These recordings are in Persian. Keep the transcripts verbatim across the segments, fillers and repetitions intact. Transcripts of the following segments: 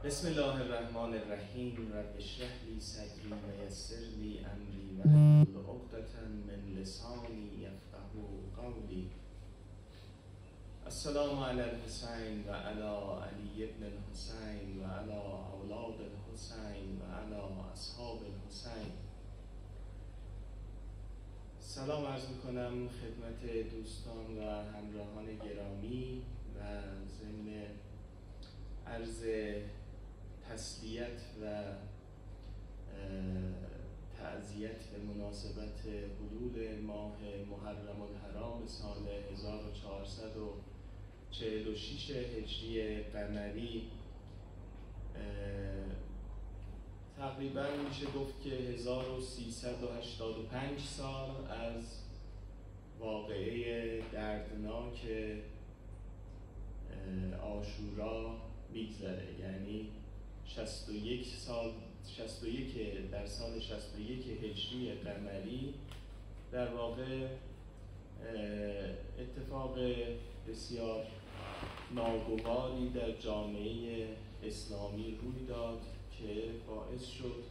بسم الله الرحمن الرحیم. رب اشرح لی صدری و یسر لی امری واحلل عقدة من لسانی یفقهوا قولی. السلام علی الحسین و علی علی ابن الحسین و علی اولاد الحسین و علی اصحاب الحسین. سلام عرض میکنم خدمت دوستان و همراهان گرامی و ضمن عرض تسلیت و تعزیت به مناسبت حلول ماه محرم الحرام سال هزار و چهارصد و چهل و شش هجری قمری. تقریبا میشه گفت که هزار و سیصد و هشتاد و پنج سال از واقعه دردناک عاشورا میگذره، یعنی شصت و یک سال شصت و یک در سال شصت و یک هجری قمری در واقع اتفاق بسیار ناگواری در جامعه اسلامی روی داد که باعث شد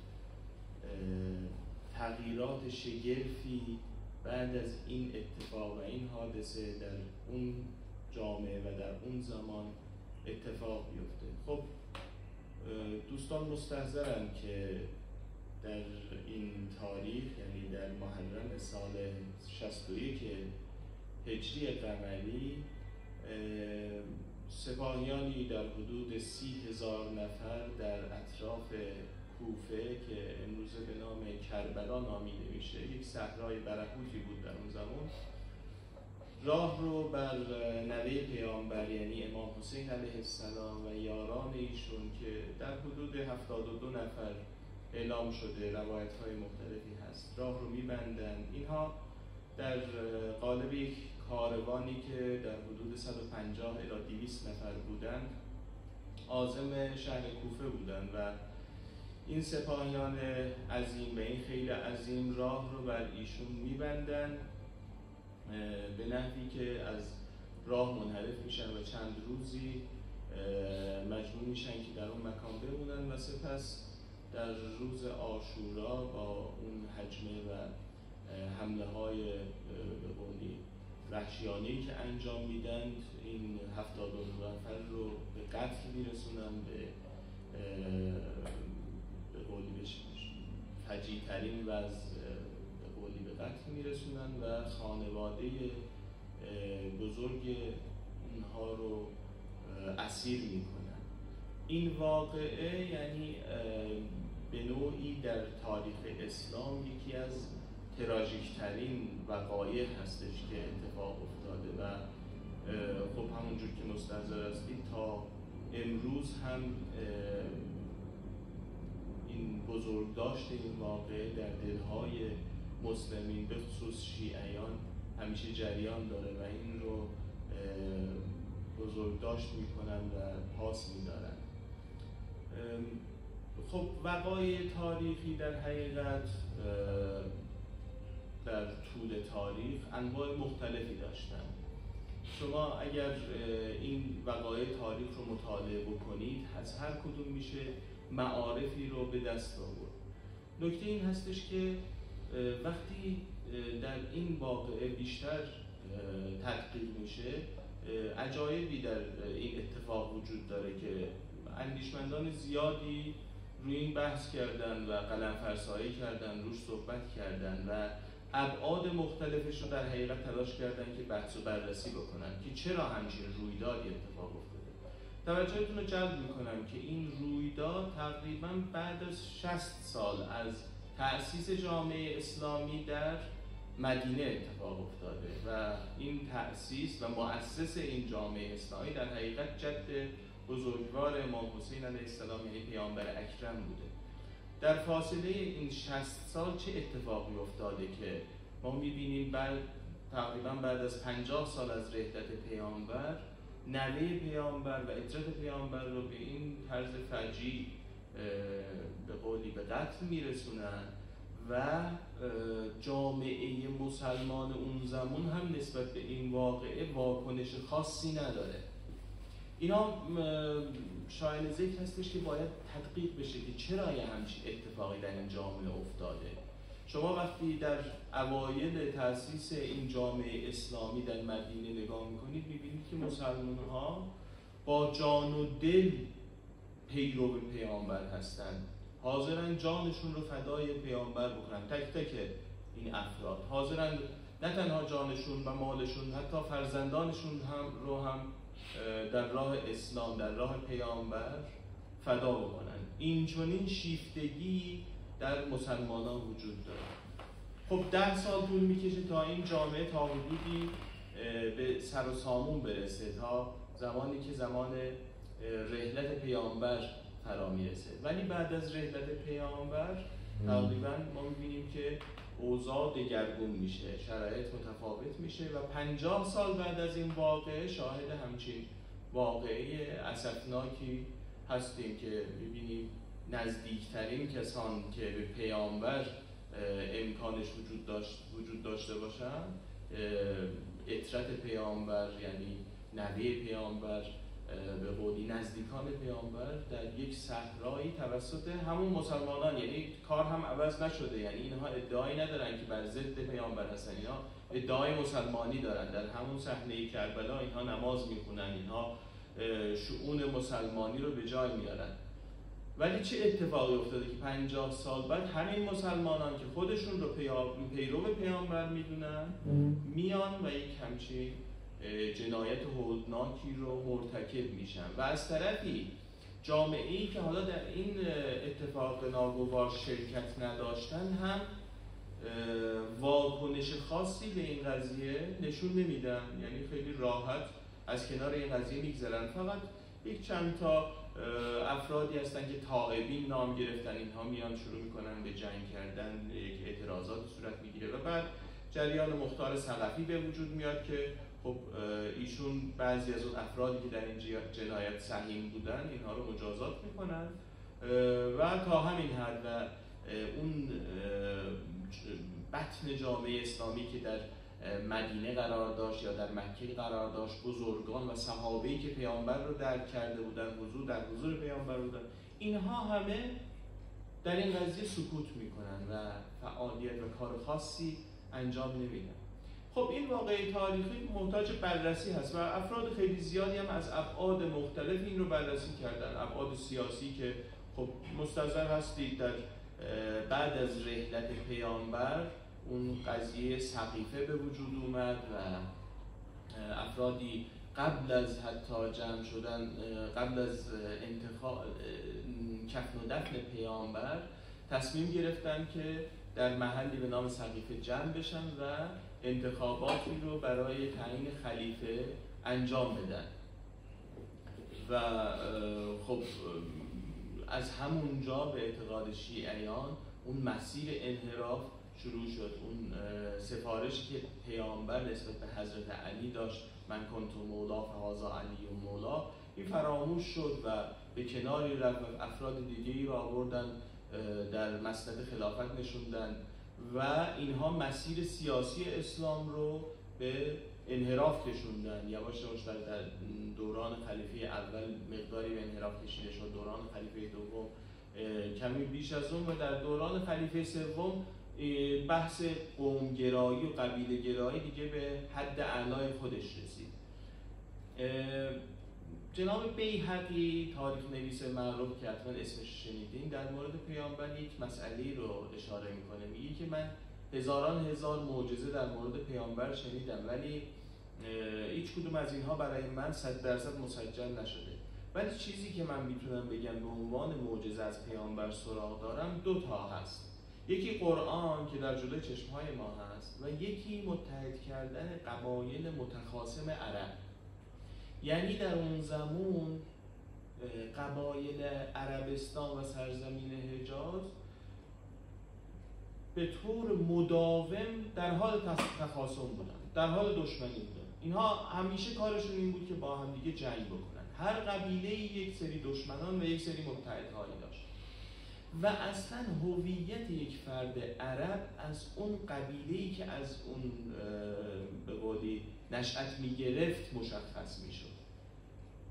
تغییرات شگرفی بعد از این اتفاق و این حادثه در اون جامعه و در اون زمان اتفاق بیفته. خب دوستان مستحضرن که در این تاریخ، یعنی در محرم سال شصت و یک هجری قمری، سپاهیانی در حدود سی هزار نفر در اطراف کوفه که امروزه به نام کربلا نامیده میشه، یک صحرای برهوتی بود در اون زمان، راه رو بر نوه پیامبر یعنی امام حسین علیه السلام و یاران ایشون که در حدود هفتاد و دو نفر اعلام شده، روایت های مختلفی هست، راه رو میبندند. اینها در قالب یک کاروانی که در حدود صد و پنجاه الی دویست نفر بودند عازم شهر کوفه بودند و این سپاهیان عظیم و این خیل عظیم راه رو بر ایشون میبندند به نحوی که از راه منحرف میشن و چند روزی مجبور میشن که در اون مکان بمونن و سپس در روز عاشورا با اون حجمه و حمله های به قولی وحشیانه‌ای که انجام میدند این هفتاد و دو نفر رو به قتل میرسونن، به به قولی فجیع ترین وضع به قولی به قتل میرسونن و خانواده بزرگ اونها رو اسیر میکنن. این واقعه یعنی به نوعی در تاریخ اسلام یکی از تراژیک ترین وقایع هستش که اتفاق افتاده و خب همونجور که مستحضر هستید تا امروز هم این بزرگداشت این واقعه در دلهای مسلمین به خصوص شیعیان همیشه جریان داره و این رو بزرگداشت میکنن و پاس میدارن. خب وقایع تاریخی در حقیقت در طول تاریخ انواع مختلفی داشتن. شما اگر این وقایع تاریخ رو مطالعه بکنید از هر کدوم میشه معارفی رو به دست آورد. نکته این هستش که وقتی در این واقعه بیشتر تحقیق میشه عجایبی در این اتفاق وجود داره که اندیشمندان زیادی روی این بحث کردن و قلم‌فرسایی کردن، روش صحبت کردن و ابعاد مختلفش رو در حقیقت تلاش کردن که بحث و بررسی بکنن که چرا همچین رویدادی اتفاق افتاده. توجهتون رو جلب میکنم که این رویداد تقریبا بعد از شصت سال از تأسیس جامعه اسلامی در مدینه اتفاق افتاده و این تأسیس و مؤسس این جامعه اسلامی در حقیقت جد بزرگوار امام حسین علیه السلام یعنی پیامبر اکرم بوده. در فاصله این شصت سال چه اتفاقی افتاده که ما میبینیم بعد تقریبا بعد از پنجاه سال از رحلت پیامبر نوه پیامبر و اطرت پیامبر رو به این طرز فجیع به قولی به قتل میرسونن و جامعه مسلمان اون زمان هم نسبت به این واقعه واکنش خاصی نداره. اینا شایان ذکر هستش که باید تدقیق بشه که چرا یه همچین اتفاقی در این جامعه افتاده. شما وقتی در اوایل تأسیس این جامعه اسلامی در مدینه نگاه میکنید میبینید که مسلمان ها با جان و دل پیرو پیامبر هستند، حاضرن جانشون رو فدای پیامبر بکنن. تک تک این افراد حاضرن نه تنها جانشون و مالشون، حتی فرزندانشون هم رو هم در راه اسلام، در راه پیامبر فدا بکنن. این چنین شیفتگی در مسلمانان وجود داره. خب ده سال طول میکشه تا این جامعه تا حدودی به سر و سامون برسه، تا زمانی که زمان رحلت پیامبر فرا میرسه. ولی بعد از رحلت پیامبر تقریبا ما میبینیم که اوضاع دگرگون میشه، شرایط متفاوت میشه و پنجاه سال بعد از این واقعه شاهد همچین واقعه اسفناکی هستیم که میبینیم نزدیکترین کسان که به پیامبر امکانش وجود داشت وجود داشته باشن، اطرت پیامبر یعنی نوه پیامبر، به قولی نزدیکان پیامبر، در یک صحرایی توسط همون مسلمانان، یعنی کار هم عوض نشده، یعنی اینها ادعایی ندارن که بر ضد پیامبر هستن، اینها ادعای مسلمانی دارن. در همون صحنه کربلا اینها نماز میخونن، اینها شؤون مسلمانی رو به جای میارن. ولی چه اتفاقی افتاده که پنجاه سال بعد همین مسلمانان که خودشون رو پیرو پیامبر میدونن میان و یک همچین جنایت هولناکی رو مرتکب میشن و از طرفی جامعه‌ای که حالا در این اتفاق ناگوار شرکت نداشتن هم واکنش خاصی به این قضیه نشون نمیدن، یعنی خیلی راحت از کنار این قضیه میگذرن. فقط یک چند تا افرادی هستن که تائبین نام گرفتن، اینها میان شروع میکنن به جنگ کردن، یک اعتراضات صورت میگیره و بعد جریان مختار سلفی به وجود میاد که خب ایشون بعضی از اون افرادی که در این جنایت سهیم بودن اینها رو مجازات میکنن و تا همین حد. و اون بطن جامعه اسلامی که در مدینه قرار داشت یا در مکه قرار داشت، بزرگان و صحابه‌ای که پیامبر رو درک کرده بودن، حضور در حضور پیامبر بودن، اینها همه در این قضیه سکوت میکنن و فعالیت و کار خاصی انجام نمیدن. خب این واقعه تاریخی محتاج بررسی هست و افراد خیلی زیادی هم از ابعاد مختلف این رو بررسی کردن. ابعاد سیاسی که خب مستحضر هستید در بعد از رحلت پیامبر اون قضیه سقیفه به وجود اومد و افرادی قبل از حتی جمع شدن، قبل از انتخاب کفن و دفن پیامبر تصمیم گرفتن که در محلی به نام سقیفه جمع بشن و انتخاباتی رو برای تعیین خلیفه انجام بدن و خب از همونجا به اعتقاد شیعیان اون مسیر انحراف شروع شد. اون سفارشی که پیامبر نسبت به حضرت علی داشت، من کنت مولا فهذا علی و مولا، این فراموش شد و به کناری رفت و افراد دیگه‌ای رو آوردن در مسند خلافت نشوندن و اینها مسیر سیاسی اسلام رو به انحراف کشوندن. یواش یواش در دوران خلیفه اول مقداری به انحراف کشیده شد، دوران خلیفه دوم کمی بیش از اون و در دوران خلیفه سوم بحث قومگرایی و قبیله گرایی دیگه به حد اعلای خودش رسید. جناب بیهقی، تاریخ نویس معروف که حتما اسمش شنیدین، در مورد پیامبر یک مسئله رو اشاره میکنه. میگه که من هزاران هزار معجزه در مورد پیامبر شنیدم ولی هیچ کدوم از اینها برای من صد درصد مسجل نشده، ولی چیزی که من میتونم بگم به عنوان معجزه از پیامبر سراغ دارم دو تا هست. یکی قرآن که در جلوی چشمهای ما هست و یکی متحد کردن قبایل متخاصم عرب. یعنی در اون زمان قبایل عربستان و سرزمین حجاز به طور مداوم در حال تخاصم بودن، در حال دشمنی بودن. اینها همیشه کارشون این بود که با هم دیگه جنگ بکنن. هر قبیله یک سری دشمنان و یک سری متحدهایی داشت و اصلا هویت یک فرد عرب از اون قبیله‌ای که از اون به قولی نشأت می‌گرفت مشخص می‌شد.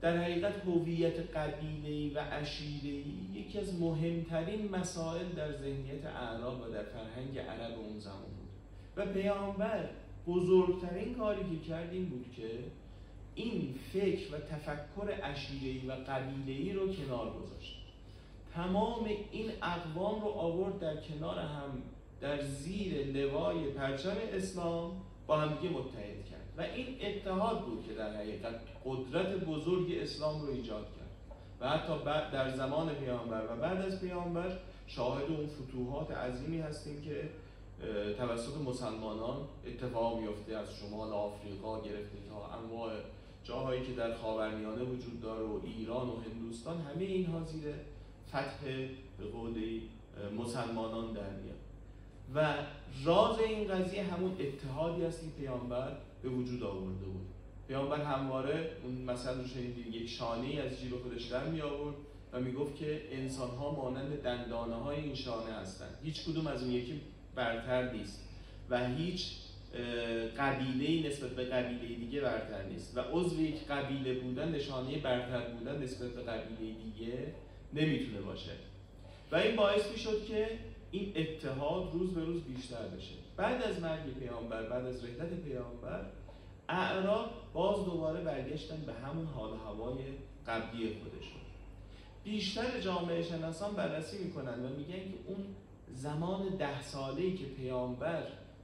در حقیقت هویت قبیله‌ای و عشیره‌ای یکی از مهمترین مسائل در ذهنیت اعراب و در فرهنگ عرب اون زمان بود و پیامبر بزرگترین کاری که کرد این بود که این فکر و تفکر عشیره‌ای و قبیله‌ای رو کنار گذاشت. تمام این اقوام رو آورد در کنار هم در زیر لوای پرچم اسلام با هم دیگه متحد کرد و این اتحاد بود که در حقیقت قدرت بزرگ اسلام رو ایجاد کرد و حتی بعد در زمان پیامبر و بعد از پیامبر شاهد اون فتوحات عظیمی هستیم که توسط مسلمانان اتفاق میفته، از شمال آفریقا گرفته تا انواع جاهایی که در خاورمیانه وجود داره و ایران و هندوستان، همه اینها زیر فتح به قولی مسلمانان در میاد و راز این قضیه همون اتحادی است که پیامبر به وجود آورده بود. پیامبر همواره اون مثلا رو شنیدید، یک شانه‌ای از جیب خودش در می آورد و میگفت که انسان‌ها مانند دندانه‌های این شانه هستند، هیچ کدوم از اون یکی برتر نیست و هیچ قبیله‌ای نسبت به قبیله دیگه برتر نیست و عضو یک قبیله بودن نشانه برتر بودن نسبت به قبیله دیگه نمیتونه باشه و این باعث میشد که این اتحاد روز به روز بیشتر بشه. بعد از مرگ پیامبر، بعد از رحلت پیامبر، اعراب باز دوباره برگشتن به همون حال و هوای قبلی خودشون. بیشتر جامعه شناسان بررسی میکنن و میگن که اون زمان ده ساله‌ای که پیامبر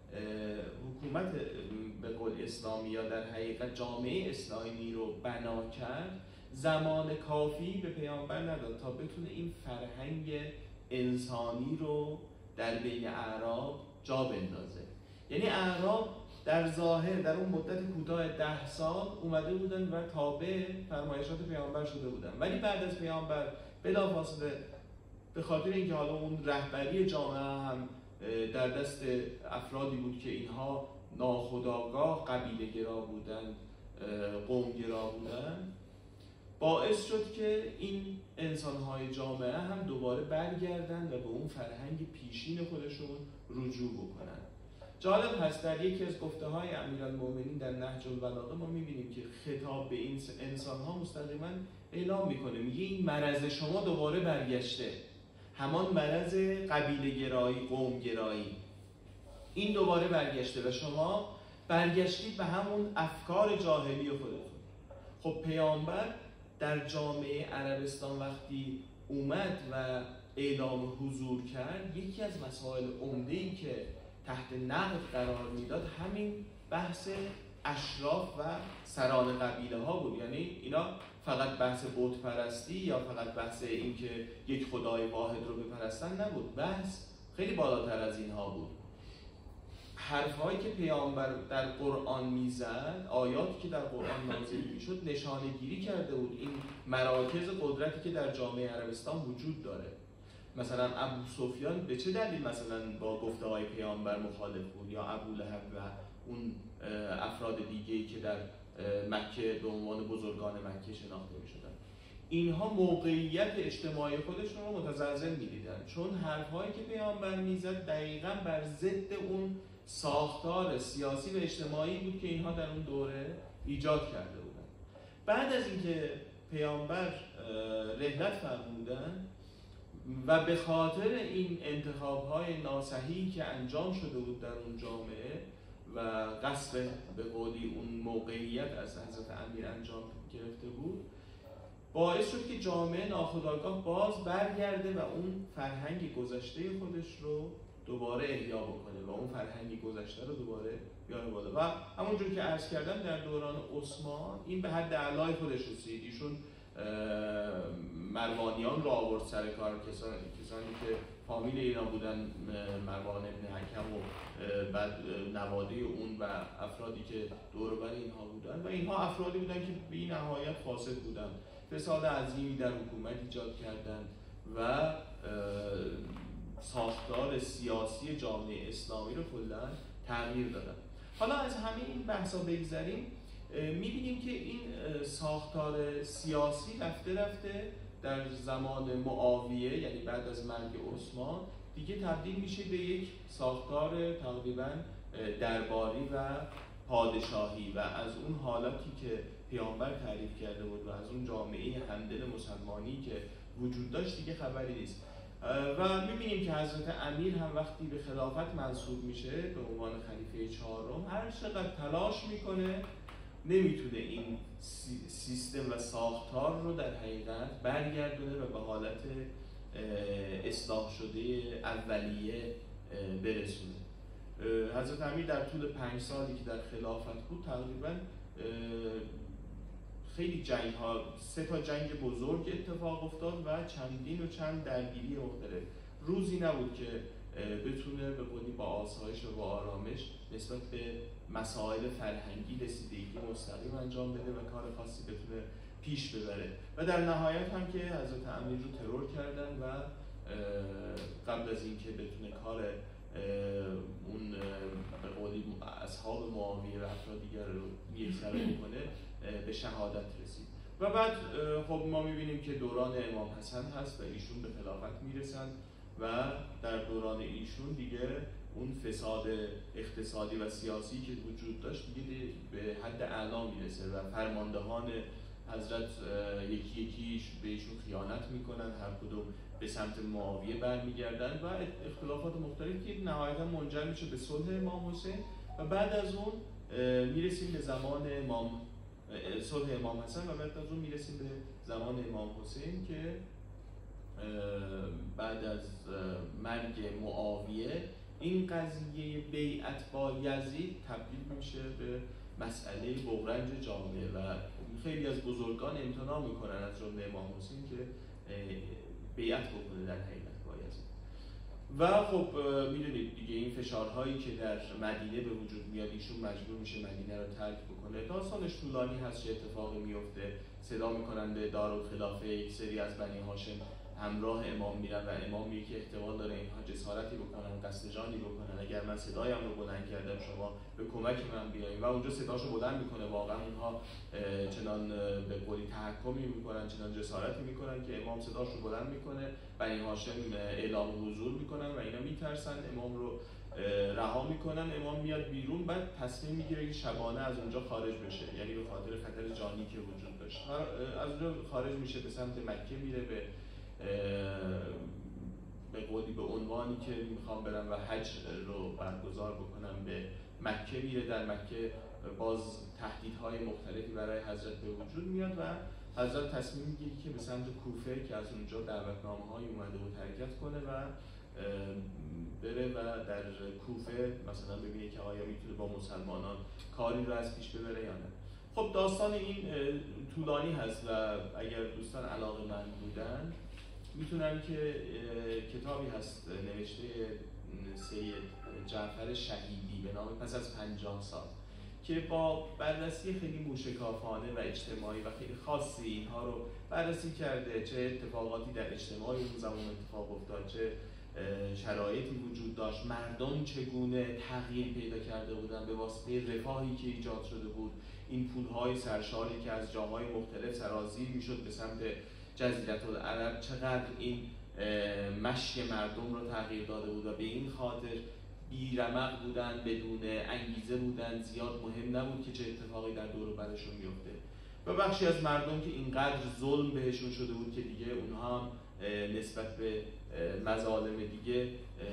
حکومت به قول اسلامی یا در حقیقت جامعه اسلامی رو بنا کرد، زمان کافی به پیامبر نداد تا بتونه این فرهنگ انسانی رو در بین اعراب جا بندازه. یعنی اعراب در ظاهر در اون مدت کوتاه ده سال اومده بودن و تابع فرمایشات پیامبر شده بودن، ولی بعد از پیامبر بلافاصله به خاطر اینکه حالا اون رهبری جامعه هم در دست افرادی بود که اینها ناخودآگاه قبیله گرا بودن، قوم گرا بودن، باعث شد که این انسان‌های جامعه هم دوباره برگردن و به اون فرهنگ پیشین خودشون رجوع بکنن. جالب هست در یکی از گفته‌های امیرالمومنین در نهج البلاغه ما می‌بینیم که خطاب به این انسان‌ها مستقیما اعلام می‌کنه، میگه این مرض شما دوباره برگشته، همان مرض قبیله گرایی، قوم گرایی، این دوباره برگشته و شما برگشتید به همون افکار جاهلی خودتون. خب پیامبر در جامعه عربستان وقتی اومد و اعلام حضور کرد، یکی از مسائل عمده‌ای که تحت نقد قرار میداد همین بحث اشراف و سران قبیله ها بود. یعنی اینا فقط بحث بت پرستی یا فقط بحث این که یک خدای واحد رو بپرستن نبود، بحث خیلی بالاتر از اینها بود. حرفهایی که پیامبر در قرآن میزد، آیاتی که در قرآن نازل میشد، نشانه گیری کرده بود این مراکز قدرتی که در جامعه عربستان وجود داره. مثلا ابو سفیان به چه دلیل مثلا با گفته‌های پیامبر مخالف بود، یا ابو لهب و اون افراد دیگه‌ای که در مکه به عنوان بزرگان مکه شناخته می‌شدن. اینها موقعیت اجتماعی خودشون رو متزلزل می‌دیدن، چون حرف‌هایی که پیامبر میزد دقیقاً بر ضد اون ساختار سیاسی و اجتماعی بود که اینها در اون دوره ایجاد کرده بودن. بعد از اینکه پیامبر رحلت فرمودن و به خاطر این انتخاب‌های ناصحیحی که انجام شده بود در اون جامعه و غصب به قولی اون موقعیت از حضرت امیر انجام گرفته بود، باعث شد که جامعه ناخودآگاه باز برگرده و اون فرهنگ گذشته خودش رو دوباره احیا بکنه و اون فرهنگ گذشته رو دوباره بیاره بالا. و همونجور که عرض کردم در دوران عثمان این به حد اعلای خودش رسید. ایشون مروانیان رو آورد سر کار، کسانی, کسانی که فامیل اینا بودن، مروان ابن حکم و بعد نواده اون و افرادی که دور و بر اینها بودن و اینها افرادی بودن که بی نهایت فاسد بودن، فساد عظیمی در حکومت ایجاد کردن و ساختار سیاسی جامعه اسلامی رو کلاً تغییر دادن. حالا از همه این بحثا بگذریم، می‌بینیم که این ساختار سیاسی رفته رفته در زمان معاویه، یعنی بعد از مرگ عثمان، دیگه تبدیل میشه به یک ساختار تقریباً درباری و پادشاهی و از اون حالتی که پیامبر تعریف کرده بود و از اون جامعه همدل مسلمانی که وجود داشت دیگه خبری نیست. و می‌بینیم که حضرت امیر هم وقتی به خلافت منصوب میشه به عنوان خلیفه چهارم، هر چقدر تلاش میکنه نمیتونه این سیستم و ساختار رو در حقیقت برگردونه و به حالت اصلاح شده اولیه برسونه. حضرت امیر در طول پنج سالی که در خلافت بود تقریباً خیلی جنگ ها، سه تا جنگ بزرگ اتفاق افتاد و چندین و چند درگیری مختلف. روزی نبود که بتونه به قولی با آسایش و با آرامش نسبت به مسائل فرهنگی رسیدگی مستقیم انجام بده و کار خاصی بتونه پیش ببره. و در نهایت هم که حضرت امیر رو ترور کردن و قبل از اینکه بتونه کار اون به قولی اصحاب معاویه و افراد دیگر رو یکسره بکنه به شهادت رسید. و بعد خب ما میبینیم که دوران امام حسن هست و ایشون به خلافت میرسن و در دوران ایشون دیگه اون فساد اقتصادی و سیاسی که وجود داشت دیگه به حد اعلا میرسه و فرماندهان حضرت یکی یکیش به ایشون خیانت میکنن، هر کدوم به سمت معاویه برمیگردن و اختلافات مختلفی که نهایتا منجر میشه به صلح امام حسین. و بعد از اون میرسیم به زمان امام صلح امام حسن و بعد از اون میرسیم به زمان امام حسین که بعد از مرگ معاویه این قضیه بیعت با یزید تبدیل میشه به مسئله بغرنج جامعه و خیلی از بزرگان امتناع میکنن از جمله امام حسین که بیعت بکنه در حقیقت با یزید. و خب میدونید دیگه این فشارهایی که در مدینه به وجود میاد، ایشون مجبور میشه مدینه رو ترک بکنه. داستانش طولانی هست چه اتفاقی میفته. صدا میکنن به دارالخلافه، یک سری از بنی هاشم همراه امام میرن و امام میگه که احتمال داره اینها جسارتی بکنن، قصد جانی بکنن، اگر من صدایم رو بلند کردم شما به کمک من بیایید. و اونجا صداشو بلند میکنه، واقعا اونها چنان به قولی تحکمی میکنن، چنان جسارتی میکنن که امام صداش رو بلند میکنه، بنی هاشم اعلام حضور میکنن و اینا میترسن امام رو رها میکنن. امام میاد بیرون، بعد تصمیم میگیره که شبانه از اونجا خارج بشه، یعنی به خاطر خطر جانی که وجود داشت از اونجا خارج میشه، به سمت مکه میره، به به قولی به عنوانی که میخوام برم و حج رو برگزار بکنم به مکه میره. در مکه باز تهدیدهای مختلفی برای حضرت به وجود میاد و حضرت تصمیم میگیره که به سمت کوفه که از اونجا دعوتنامه‌های اومده و حرکت کنه و بره و در کوفه مثلا ببینه که آیا میتونه با مسلمانان کاری رو از پیش ببره یا نه. خب داستان این طولانی هست و اگر دوستان علاقه‌مند بودن میتونن که کتابی هست نوشته سید جعفر شهیدی به نام پس از پنجاه سال که با بررسی خیلی موشکافانه و اجتماعی و خیلی خاصی اینها رو بررسی کرده، چه اتفاقاتی در اجتماع اون زمان اتفاق افتاد، چه شرایطی وجود داشت، مردم چگونه تغییر پیدا کرده بودن به واسطه رفاهی که ایجاد شده بود، این پولهای سرشاری که از جاهای مختلف سرازیر میشد به سمت جزیره العرب چقدر این مشی مردم رو تغییر داده بود و به این خاطر بی‌رمق بودن، بدون انگیزه بودن، زیاد مهم نبود که چه اتفاقی در دور و برشون میفته. و بخشی از مردم که اینقدر ظلم بهشون شده بود که دیگه اونها هم نسبت به مظالم دیگه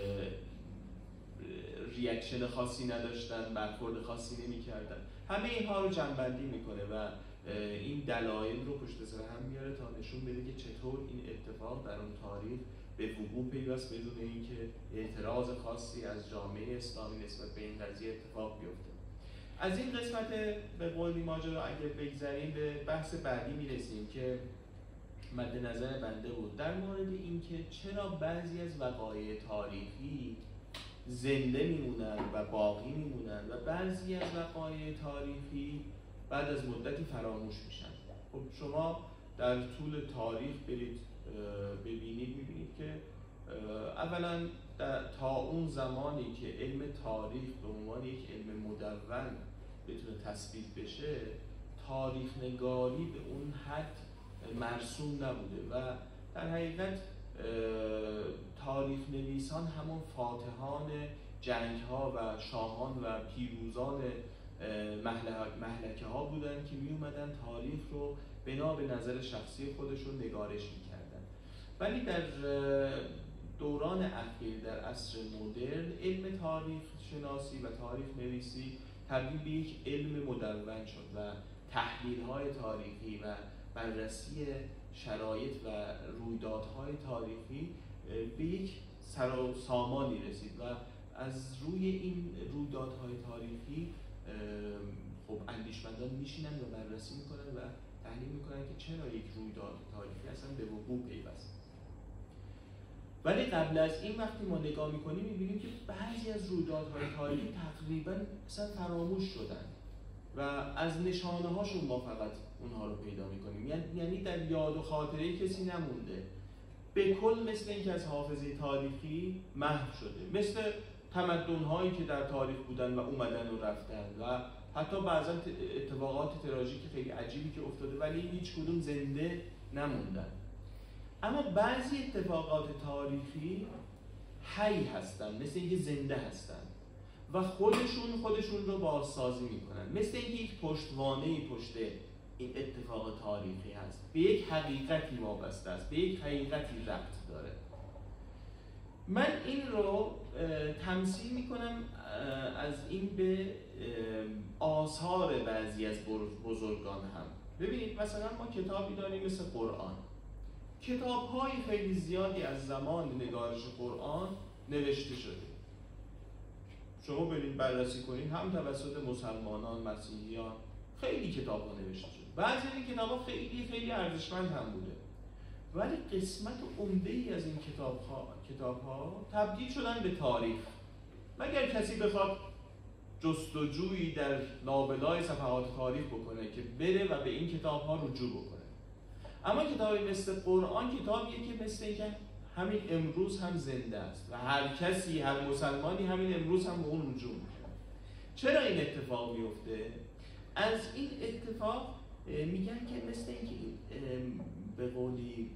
ریاکشن خاصی نداشتن، برخورد خاصی نمی‌کردن. همه اینها رو جمع‌بندی میکنه و این دلایل رو پشت سر هم میاره تا نشون بده که چطور این اتفاق در اون تاریخ به وقوع پیوست بدون اینکه اعتراض خاصی از جامعه اسلامی نسبت به این قضیه اتفاق بیفته. از این قسمت به قولی ماجرا اگر بگذریم به بحث بعدی میرسیم که مد نظر بنده بود در مورد اینکه چرا بعضی از وقایع تاریخی زنده میمونن و باقی میمونن و بعضی از وقایع تاریخی بعد از مدتی فراموش میشن. خب شما در طول تاریخ برید ببینید میبینید که اولا تا اون زمانی که علم تاریخ به عنوان یک علم مدون بتونه تثبیت بشه، تاریخ نگاری به اون حد مرسوم نبوده و در حقیقت تاریخ نویسان همون فاتحان جنگ ها و شاهان و پیروزان محلکه ها بودن که می اومدن تاریخ رو بنا به نظر شخصی خودشون نگارش میکردن. ولی در دوران اخیر در عصر مدرن علم تاریخ شناسی و تاریخ نویسی تبدیل به یک علم مدون شد و تحلیل های تاریخی و بررسی شرایط و رویدادهای تاریخی به یک سر و سامانی رسید و از روی این رویدادهای تاریخی خب اندیشمندان میشینن و بررسی میکنن و تحلیل میکنن که چرا یک رویداد تاریخی اصلا به وقوع پیوست. ولی قبل از این وقتی ما نگاه میکنیم میبینیم که بعضی از رویدادهای تاریخی تقریبا اصلا فراموش شدن و از نشانه هاشون ما فقط اونها رو پیدا میکنیم، یعنی در یاد و خاطره کسی نمونده، به کل مثل اینکه از حافظه تاریخی محو شده، مثل تمدن‌هایی که در تاریخ بودن و اومدن و رفتن و حتی بعضا اتفاقات تراژیک خیلی عجیبی که افتاده ولی هیچ کدوم زنده نموندن. اما بعضی اتفاقات تاریخی حی هستن، مثل اینکه زنده هستن و خودشون خودشون رو بازسازی میکنن، مثل اینکه یک پشتوانه‌ای پشت این اتفاق تاریخی هست، به یک حقیقتی وابسته است، به یک حقیقتی ربط داره. من این رو تمثیل میکنم از این به آثار بعضی از بزرگان هم. ببینید مثلا ما کتابی داریم مثل قرآن، کتاب‌های خیلی زیادی از زمان نگارش قرآن نوشته شده. شما برید بررسی کنید هم توسط مسلمانان، مسیحیان خیلی کتاب‌ها نوشته شده. بعضی از این کتاب‌ها خیلی خیلی ارزشمند هم بوده. ولی قسمت عمده‌ای از این کتاب‌ها کتاب‌ها تبدیل شدن به تاریخ. مگر کسی بخواد جستجویی در لابلای صفحات تاریخ بکنه که بره و به این کتاب‌ها رجوع بکنه. اما کتابی مثل قرآن کتابیه که مثل اینکه همین امروز هم زنده است و هر کسی، هر مسلمانی همین امروز هم به اون رجوع میکنه. چرا این اتفاق میفته؟ از این اتفاق میگن که مثل اینکه به قولی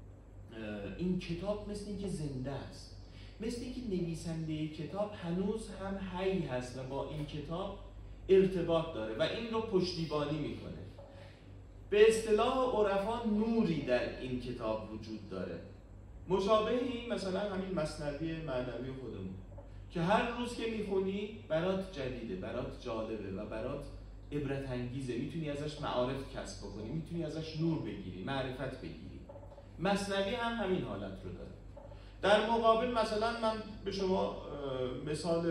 این کتاب مثل اینکه زنده است، مثل اینکه نویسنده کتاب هنوز هم حی هست و با این کتاب ارتباط داره و این رو پشتیبانی میکنه. به اصطلاح عرفا نوری در این کتاب وجود داره، مشابه این مثلا همین مثنوی معنوی خودمون که هر روز که میخونی برات جدیده، برات جالبه و برات عبرت انگیزه، میتونی ازش معارف کسب کنی، میتونی ازش نور بگیری، معرفت بگیری. مثنوی هم همین حالت رو داره. در مقابل مثلا من به شما مثال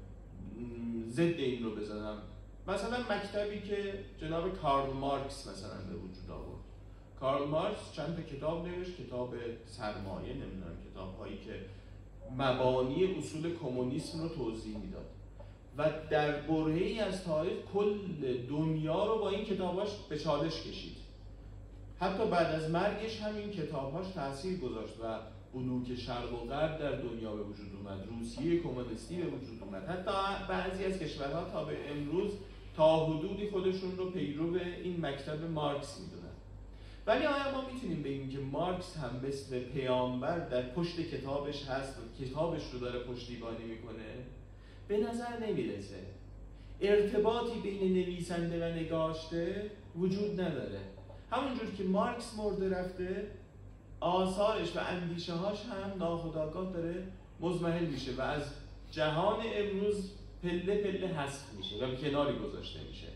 ضد این رو بزنم، مثلا مکتبی که جناب کارل مارکس مثلا به وجود آورد. کارل مارکس چند تا کتاب نوشت، کتاب سرمایه، نمیدونم کتاب هایی که مبانی اصول کمونیسم رو توضیح میداد و در برهه‌ای از تاریخ کل دنیا رو با این کتاباش به چالش کشید. حتی بعد از مرگش همین کتاباش تاثیر گذاشت و بلوک شرق و غرب در دنیا به وجود اومد، روسیه کمونیستی به وجود اومد. حتی بعضی از کشورها تا به امروز تا حدودی خودشون رو پیرو این مکتب مارکس میدونن. ولی آیا ما میتونیم بگیم که مارکس هم مثل پیامبر در پشت کتابش هست و کتابش رو داره پشتیبانی میکنه؟ به نظر نمیرسه. ارتباطی بین نویسنده و نگاشته وجود نداره. همونجور که مارکس مرده رفته، آثارش و اندیشه هاش هم ناخودآگاه داره مزمحل میشه و از جهان امروز پله پله حذف میشه و به کناری گذاشته میشه.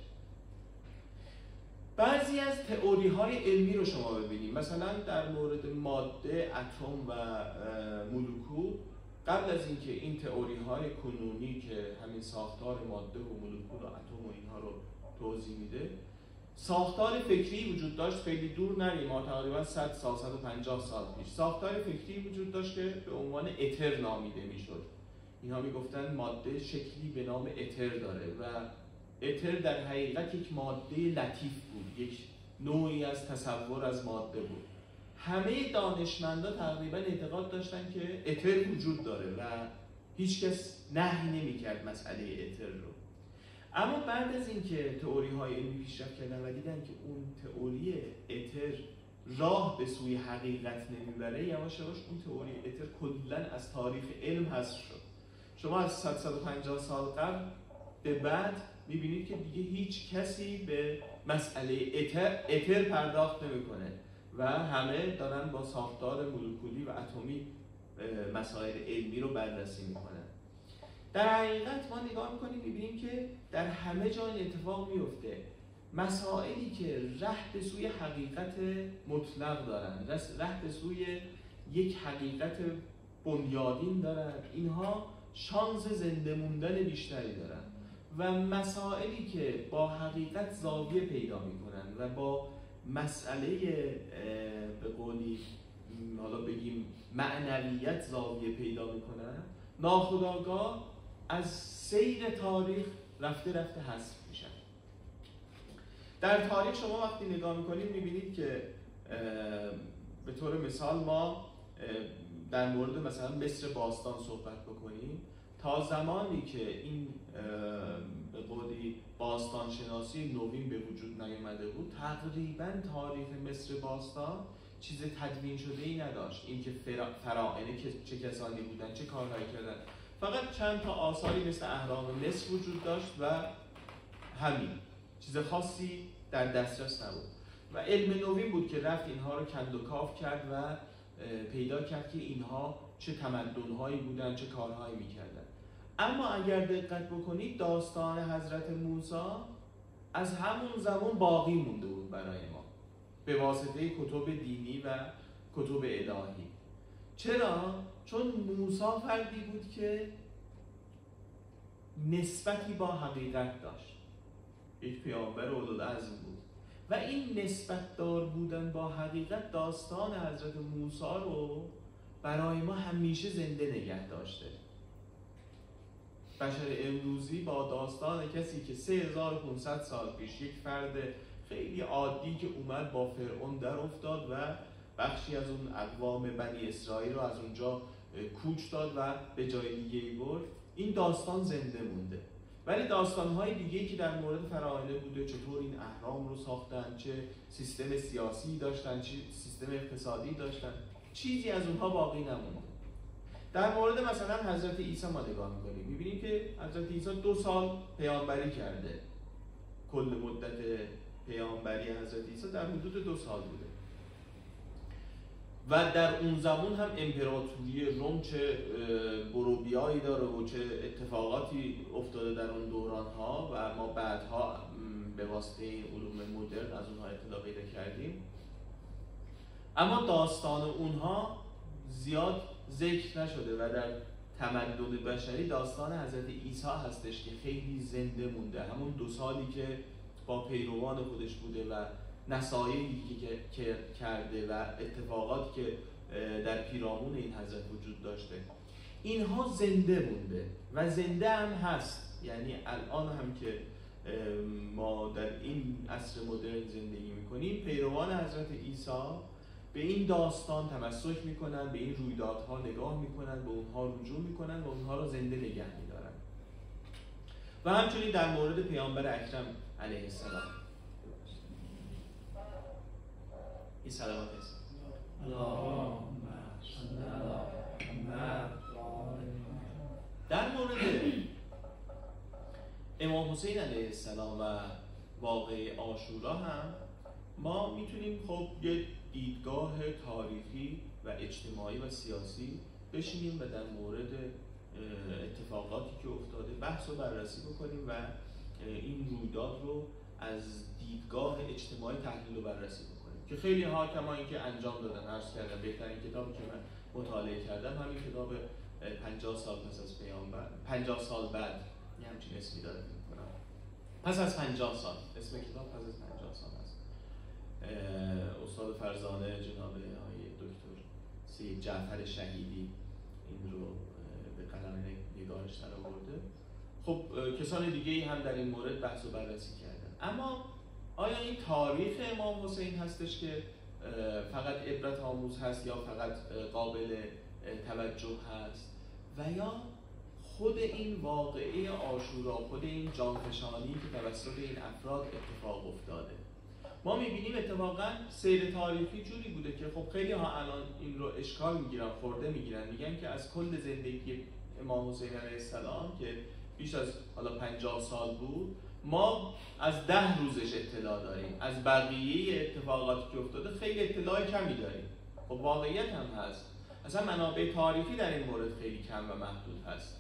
بعضی از تئوری های علمی رو شما ببینید، مثلا در مورد ماده، اتم و مولکول، قبل از اینکه این تئوری های کنونی که همین ساختار ماده و مولکول و اتم و اینها رو توضیح میده، ساختار فکری وجود داشت. خیلی دور نریم، ما تقریبا صد سال، صد و پنجاه سال پیش ساختار فکری وجود داشت که به عنوان اتر نامیده میشد. اینها میگفتن ماده شکلی به نام اتر داره و اتر در حقیقت یک ماده لطیف بود، یک نوعی از تصور از ماده بود. همه دانشمندا تقریبا اعتقاد داشتن که اتر وجود داره و هیچکس نهی نمی‌کرد مسئله اتر رو. اما بعد از اینکه تئوری های علمی پیشرفت کردن و دیدن که اون تئوری اتر راه به سوی حقیقت نمیبره، یواش یواش اون تئوری اتر کلاً از تاریخ علم حذف شد. شما از صد و پنجاه سال قبل به بعد میبینید که دیگه هیچ کسی به مسئله اتر, اتر پرداخت نمیکنه و همه دارن با ساختار مولکولی و اتمی مسائل علمی رو بررسی میکنن. در حقیقت ما نگاه میکنیم میبینیم که در همه جا این اتفاق میفته. مسائلی که ره به سوی حقیقت مطلق دارن، ره به سوی یک حقیقت بنیادین دارن، اینها شانس زنده موندن بیشتری دارن و مسائلی که با حقیقت زاویه پیدا میکنن و با مسئله به قولی حالا بگیم معنویت زاویه پیدا میکنن، ناخودآگاه از سیر تاریخ رفته رفته حذف میشن. در تاریخ شما وقتی نگاه میکنید میبینید که به طور مثال ما در مورد مثلا مصر باستان صحبت بکنیم، تا زمانی که این به قولی باستان شناسی نوین به وجود نیامده بود، تقریبا تاریخ مصر باستان چیز تدوین شده ای نداشت. اینکه فراعنه چه کسانی بودن، چه کارهایی کردن، فقط چند تا آثاری مثل اهرام مصر وجود داشت و همین، چیز خاصی در دسترس نبود و علم نوین بود که رفت اینها رو کند و کاف کرد و پیدا کرد که اینها چه تمدن‌هایی بودن، چه کارهایی می‌کردن. اما اگر دقت بکنید داستان حضرت موسی از همون زمان باقی مونده بود برای ما به واسطه کتب دینی و کتب الهی. چرا؟ چون موسی فردی بود که نسبتی با حقیقت داشت، یک پیامبر اولوالعزم بود و این نسبت دار بودن با حقیقت داستان حضرت موسی رو برای ما همیشه زنده نگه داشته. بشر امروزی با داستان کسی که سه هزار و پانصد سال پیش یک فرد خیلی عادی که اومد با فرعون در افتاد و بخشی از اون اقوام بنی اسرائیل رو از اونجا کوچ داد و به جای دیگه‌ای برد، این داستان زنده مونده. ولی داستان‌های دیگه‌ای که در مورد فراعنه بوده، چطور این اهرام رو ساختن، چه سیستم سیاسی داشتن، چه سیستم اقتصادی داشتن، چیزی از اونها باقی نمونده. در مورد مثلا حضرت عیسی ما نگاه می‌کنیم، می‌بینیم که حضرت عیسی دو سال پیامبری کرده. کل مدت پیامبری حضرت عیسی در حدود دو سال بوده و در اون زمان هم امپراتوری روم چه بروبیایی داره و چه اتفاقاتی افتاده در اون دوران‌ها و ما بعدها به واسطه این علوم مدرن از اونها اطلاع پیدا کردیم. اما داستان اونها زیاد ذکر نشده و در تمدن بشری داستان حضرت عیسی هستش که خیلی زنده مونده. همون دو سالی که با پیروان خودش بوده و نصایحی که کرده و اتفاقاتی که در پیرامون این حضرت وجود داشته، اینها زنده مونده و زنده هم هست. یعنی الان هم که ما در این عصر مدرن زندگی میکنیم، پیروان حضرت عیسی به این داستان تمسک میکنن، به این رویدادها نگاه میکنن، به اونها رجوع میکنن و اونها رو زنده نگه میدارن. و همچنین در مورد پیامبر اکرم علیه السلام، این سلامت است. در مورد امام حسین علیه السلام و واقعه عاشورا هم ما میتونیم خب یه دیدگاه تاریخی و اجتماعی و سیاسی بشینیم و در مورد اتفاقاتی که افتاده بحث و بررسی بکنیم و این رویداد رو از دیدگاه اجتماعی تحلیل و بررسی بکنیم که خیلی ها کما اینکه انجام دادن. عرض کردم بهترین کتابی که من مطالعه کردم همین کتاب پنجاه سال پس از پیامبر، پنجاه سال بعد، یه همچین اسمی داره فکر کنم، پس از پنجاه سال، اسم کتاب پس از پنجاه سال است. استاد فرزانه جناب آقای دکتر سید جعفر شهیدی این رو به قلم نگارش در آورده. خب کسان دیگه‌ای هم در این مورد بحث و بررسی کردن. اما آیا این تاریخ امام حسین هستش که فقط عبرت آموز هست یا فقط قابل توجه هست و یا خود این واقعه عاشورا، خود این جانفشانی که توسط این افراد اتفاق افتاده؟ ما میبینیم اتفاقا سیر تاریخی جوری بوده که خب خیلی ها الان این رو اشکال میگیرن، خورده میگیرن، میگن که از کل زندگی امام حسین علیه السلام که بیش از حالا پنجاه سال بود، ما از ده روزش اطلاع داریم. از بقیه اتفاقاتی که افتاده خیلی اطلاع کمی داریم. خب واقعیت هم هست، اصلا منابع تاریخی در این مورد خیلی کم و محدود هست.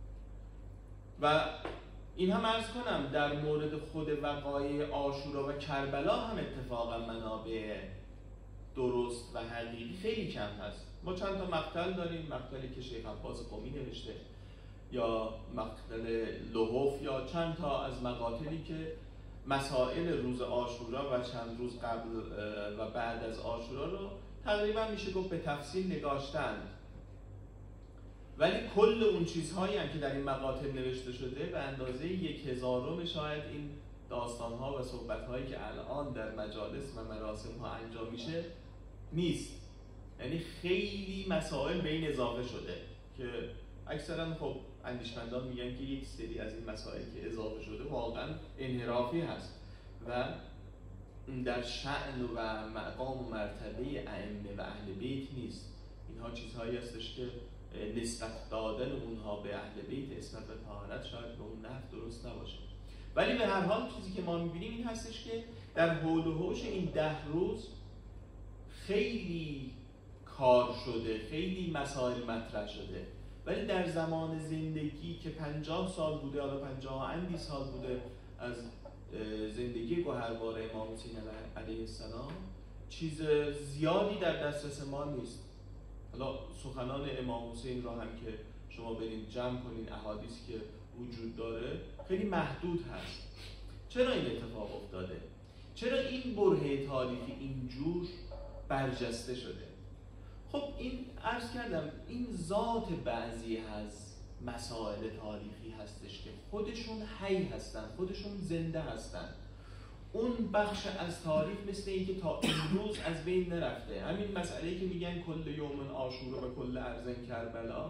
و این هم عرض کنم در مورد خود وقایع عاشورا و کربلا هم اتفاقا منابع درست و حقیقی خیلی کم هست. ما چند تا مقتل داریم، مقتلی که شیخ عباس قمی نوشته، یا مقتل لحوف، یا چند تا از مقاتلی که مسائل روز عاشورا و چند روز قبل و بعد از عاشورا رو تقریبا میشه گفت به تفصیل نگاشتند. ولی کل اون چیزهایی هم که در این مقاطع نوشته شده به اندازه یک هزارم شاید این داستانها و صحبتهایی که الان در مجالس و مراسم ها انجام میشه نیست. یعنی خیلی مسائل به این اضافه شده که اکثرا خب اندیشمندان میگن که یک سری از این مسائل که اضافه شده واقعا انحرافی هست و در شأن و مقام و مرتبه ائمه و اهل بیت نیست. اینها چیزهایی هستش که نسبت دادن اونها به اهل بیت اسمت و طهارت شاید به اون نحو درست نباشه. ولی به هر حال چیزی که ما میبینیم این هستش که در حول و حوش این ده روز خیلی کار شده، خیلی مسائل مطرح شده. ولی در زمان زندگی که پنجاه سال بوده، حالا پنجاه اندی سال بوده از زندگی گوهربار امام حسین علیه السلام، چیز زیادی در دسترس ما نیست. حالا سخنان امام حسین را هم که شما برید جمع کنین، احادیثی که وجود داره خیلی محدود هست. چرا این اتفاق افتاده؟ چرا این برهه تاریخی اینجور برجسته شده؟ خب این عرض کردم این ذات بعضی از مسائل تاریخی هستش که خودشون حی هستن، خودشون زنده هستن. اون بخش از تاریخ مثل این که تا امروز از بین نرفته. همین مسئله که میگن کل یوم عاشورا و کل ارض کربلا،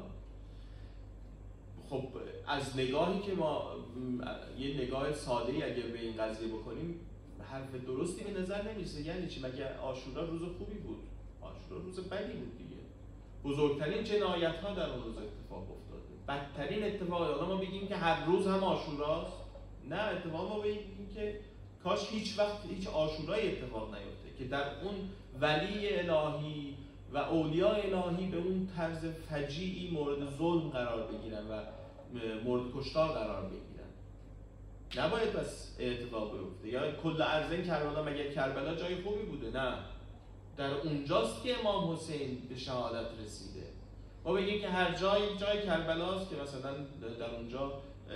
خب از نگاهی که ما یه نگاه ساده اگر به این قضیه بکنیم حرف درستی به نظر نمیرسه. یعنی چی؟ مگه عاشورا روز خوبی بود؟ عاشورا روز بدی بود دیگه. بزرگترین جنایت ها در اون روز اتفاق افتاده. بدترین اتفاق، حالا ما بگیم که هر روز هم عاشوراست؟ نه، اتفاق ما بگیم که کاش هیچ وقت هیچ عاشورایی اتفاق نیفته که در اون ولی الهی و اولیاء الهی به اون طرز فجیعی مورد ظلم قرار بگیرن و مورد کشتار قرار بگیرن. نباید بس اتفاق بیفته. یا کل ارض کربلا، مگر کربلا جای خوبی بوده؟ نه، در اونجاست که امام حسین به شهادت رسیده. ما بگیم که هر جای جای کربلاست که مثلا در اونجا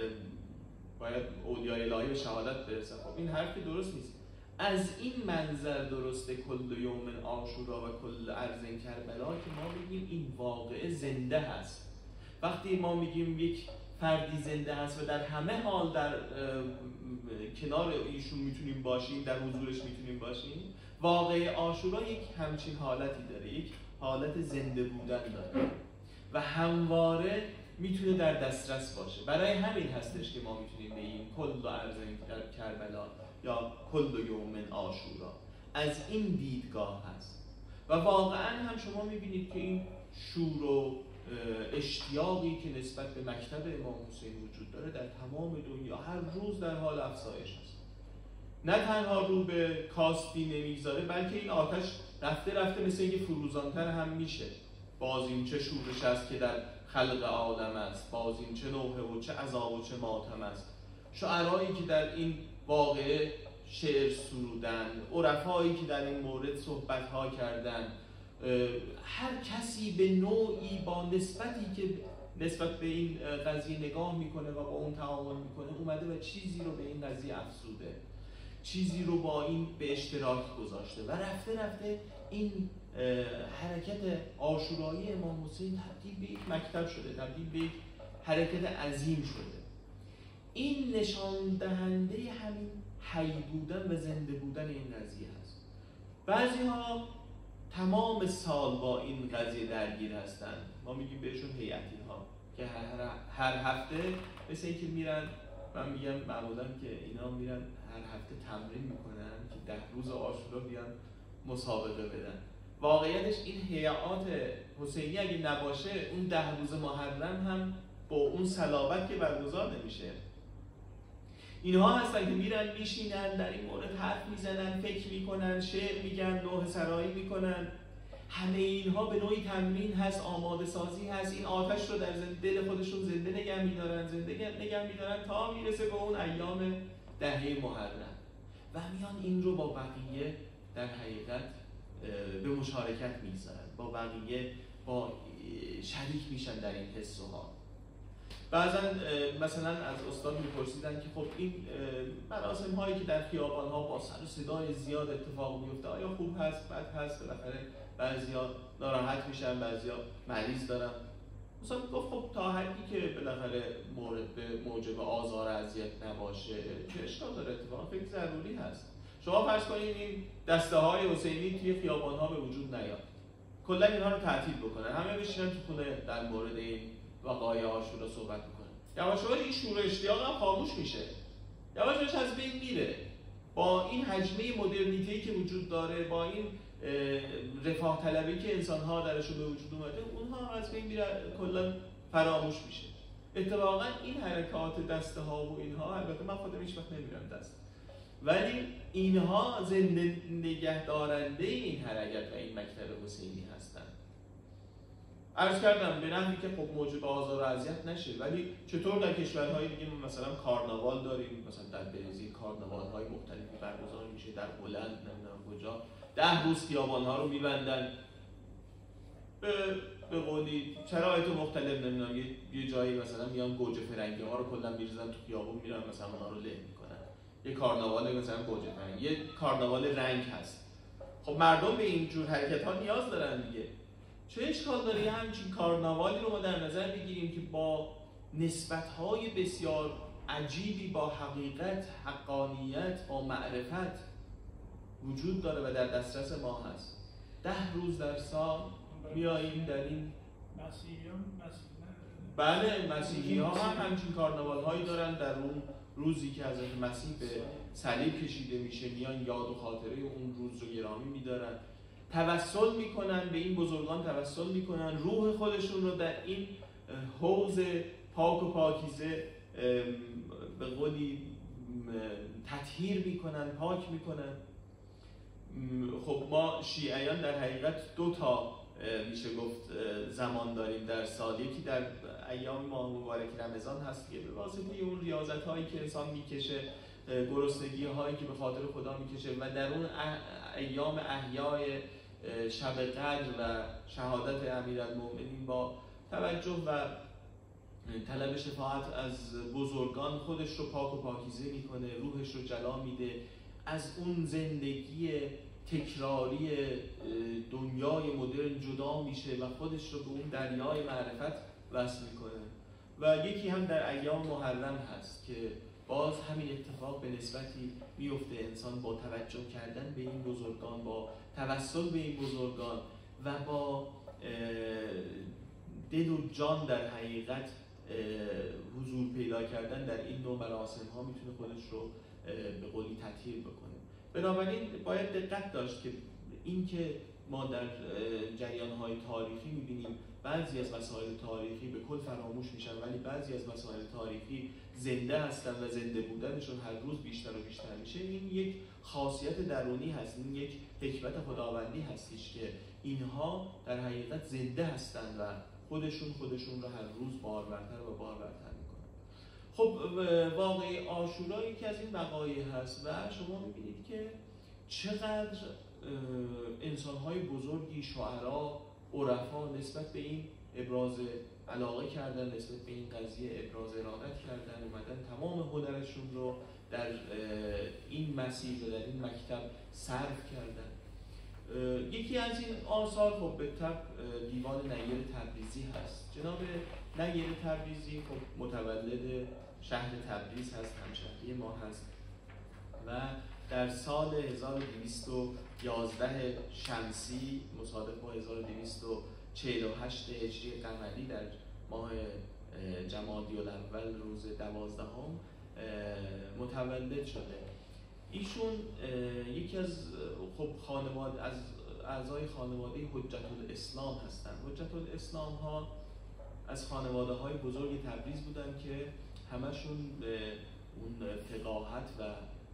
باید اولیاء الهی به شهادت برسن. خب این حرفی درست نیست. از این منظر درسته کل یوم عاشورا و کل ارض کربلا که ما بگیم این واقعه زنده هست. وقتی ما میگیم یک فردی زنده هست و در همه حال در کنار ایشون میتونیم باشیم، در حضورش میتونیم باشیم، واقعه عاشورا یک همچین حالتی داره، یک حالت زنده بودن داره و همواره میتونه در دسترس باشه. برای همین هستش که ما میتونیم بگیم کل ارض کربلا یا کل یوم عاشورا. از این دیدگاه هست و واقعا هم شما میبینید که این شور و اشتیاقی که نسبت به مکتب امام حسین وجود داره در تمام دنیا هر روز در حال افزایش است. نه تنها رو به کاستی نمیگذاره، بلکه این آتش رفته رفته مثل اینکه فروزانتر هم میشه. باز این چه شورش است که در خلق عالم است، باز این چه نوحه و چه عذاب و چه ماتم است. شعرایی که در این واقعه شعر سرودند، عرفایی که در این مورد صحبت‌ها کردند، هر کسی به نوعی با نسبتی که نسبت به این قضیه نگاه میکنه و با اون تعامل میکنه اومده و چیزی رو به این قضیه افزوده، چیزی رو با این به اشتراک گذاشته و رفته رفته این حرکت عاشورایی امام حسین تبدیل به یک مکتب شده، تبدیل به یک حرکت عظیم شده. این نشان دهنده همین حی بودن و زنده بودن این قضیه هست. بعضی ها تمام سال با این قضیه درگیر هستن. ما میگیم بهشون هیئتی ها که هر, هر هفته مثل اینکه میرن، من میگم معمولا که اینا میرن هر هفته تمرین میکنن که ده روز عاشورا بیان مسابقه بدن. واقعیتش این هیئات حسینی اگه نباشه اون ده روز محرم هم با اون صلابت که برگزار نمیشه. اینها هستن که میرن میشینن در این مورد حرف میزنن، فکر میکنن، شعر میگن، لوح سرایی میکنن. همه اینها به نوعی تمرین هست، آماده سازی هست. این آتش رو در دل خودشون زنده نگه میدارن، زنده نگه میدارن تا میرسه به اون ایام دهه محرم و میان این رو با بقیه در حقیقت به مشارکت میگذارن، با بقیه با شریک میشن در این حس و حال. بعضا مثلا از استاد میپرسیدن که خب این مراسم هایی که در خیابان ها با سر و صدای زیاد اتفاق میفته آیا خوب هست، بد هست؟ بالاخره بعضیا ناراحت میشن، بعضیا مریض دارن. مثلا گفت خب تا حدی که بالاخره مورد به موجب آزار اذیت نباشه چه اشکال داره، اتفاقا خیلی ضروری هست. شما فرض کنید این دسته های حسینی توی خیابان ها به وجود نیاد، کلا اینها رو تعطیل بکنن، همه بشینن تو خونه در مورد این وقایع عاشورا صحبت بکنن، یواش یواش این شور و اشتیاق هم خاموش میشه، یواش یواش از بین میره. با این حجمه مدرنیته‌ای که وجود داره، با این رفاه طلبی که انسان‌ها درشون به وجود اومده، اونها از بین میره، کلا فراموش میشه. اتفاقا این حرکات دسته ها و اینها، البته من خودم هیچ وقت نمیرم دست، ولی اینها زنده نگه دارنده این حرکت و این مکتب حسینی هستن. عرض کردم به نحوی که خب موجب آزار و اذیت نشه، ولی چطور در کشورهای دیگه مثلا کارناوال داریم، مثلا در برزیل کارناوال‌های مختلفی برگزار میشه، در هلند نمیدونم کجا ده روز خیابان‌ها رو میبندن، به به قولی شرایط مختلف، نمیدونم یه, یه جایی مثلا میان گوجه فرنگی ها رو کلا میریزن تو خیابون، میرن مثلا اونها رو له میکنن. یه کارناوال مثلا گوجه فرنگی، یه کارناوال رنگ هست. خب مردم به این جور حرکت ها نیاز دارن دیگه. چه اشکال داره یه همچین کارناوالی رو ما در نظر بگیریم که با نسبت‌های بسیار عجیبی با حقیقت، حقانیت، با معرفت وجود داره و در دسترس ما هست. ده روز در سال میاییم در این مسیحیان بله مسیحی ها هم همچین کارناوال هایی دارن. در اون روزی که حضرت مسیح به صلیب کشیده میشه میان یاد و خاطره اون روز رو گرامی میدارن، توسل میکنن به این بزرگان، توسل میکنن روح خودشون رو در این حوض پاک و پاکیزه به قولی تطهیر میکنن، پاک میکنن. خب ما شیعیان در حقیقت دو تا میشه گفت زمان داریم در سال، یکی در ایام ماه مبارک رمضان هست که به واسطه اون ریاضت هایی که انسان میکشه، گرسنگی هایی که به خاطر خدا میکشه و در اون ایام احیای شب قدر و شهادت امیرالمومنین با توجه و طلب شفاعت از بزرگان خودش رو پاک و پاکیزه میکنه، روحش رو جلا میده، از اون زندگی تکراری دنیای مدرن جدا میشه و خودش رو به اون دریای معرفت وصل میکنه. و یکی هم در ایام محرم هست که باز همین اتفاق به نسبتی میفته، انسان با توجه کردن به این بزرگان، با توسل به این بزرگان و با دل و جان در حقیقت حضور پیدا کردن در این نوع مراسم ها میتونه خودش رو به قولی تطهیر بکنه. بنابراین باید دقت داشت که این که ما در جریان های تاریخی میبینیم بعضی از مسائل تاریخی به کل فراموش میشن، ولی بعضی از مسائل تاریخی زنده هستن و زنده بودنشون هر روز بیشتر و بیشتر میشه. این یک خاصیت درونی هست، این یک حکمت خداوندی هستش که اینها در حقیقت زنده هستن و خودشون خودشون رو هر روز بارورتر و بارورتر میکنن. خب واقعی عاشورا یکی از این وقایع هست و شما میبینید که چقدر انسان‌های بزرگی، شاعرها، عرفا نسبت به این ابراز علاقه کردن، نسبت به این قضیه ابراز ارادت کردن، اومدن تمام هنرشون رو در این مسیر و در این مکتب صرف کردن. یکی از این آثار خب به طب دیوان نیر تبریزی هست. جناب نیر تبریزی خب متولد شهر تبریز هست، همشهری ما هست و در سال هزار و دویست و یازده شمسی مصادف با هزار و دویست و چهل و هشت هجری قمری در ماه جمادی الاول روز دوازدهم متولد شده. ایشون یکی از خب خانواده از اعضای خانواده حجت الاسلام هستند. حجت الاسلام ها از خانواده های بزرگ تبریز بودن که همشون به اون فقاهت و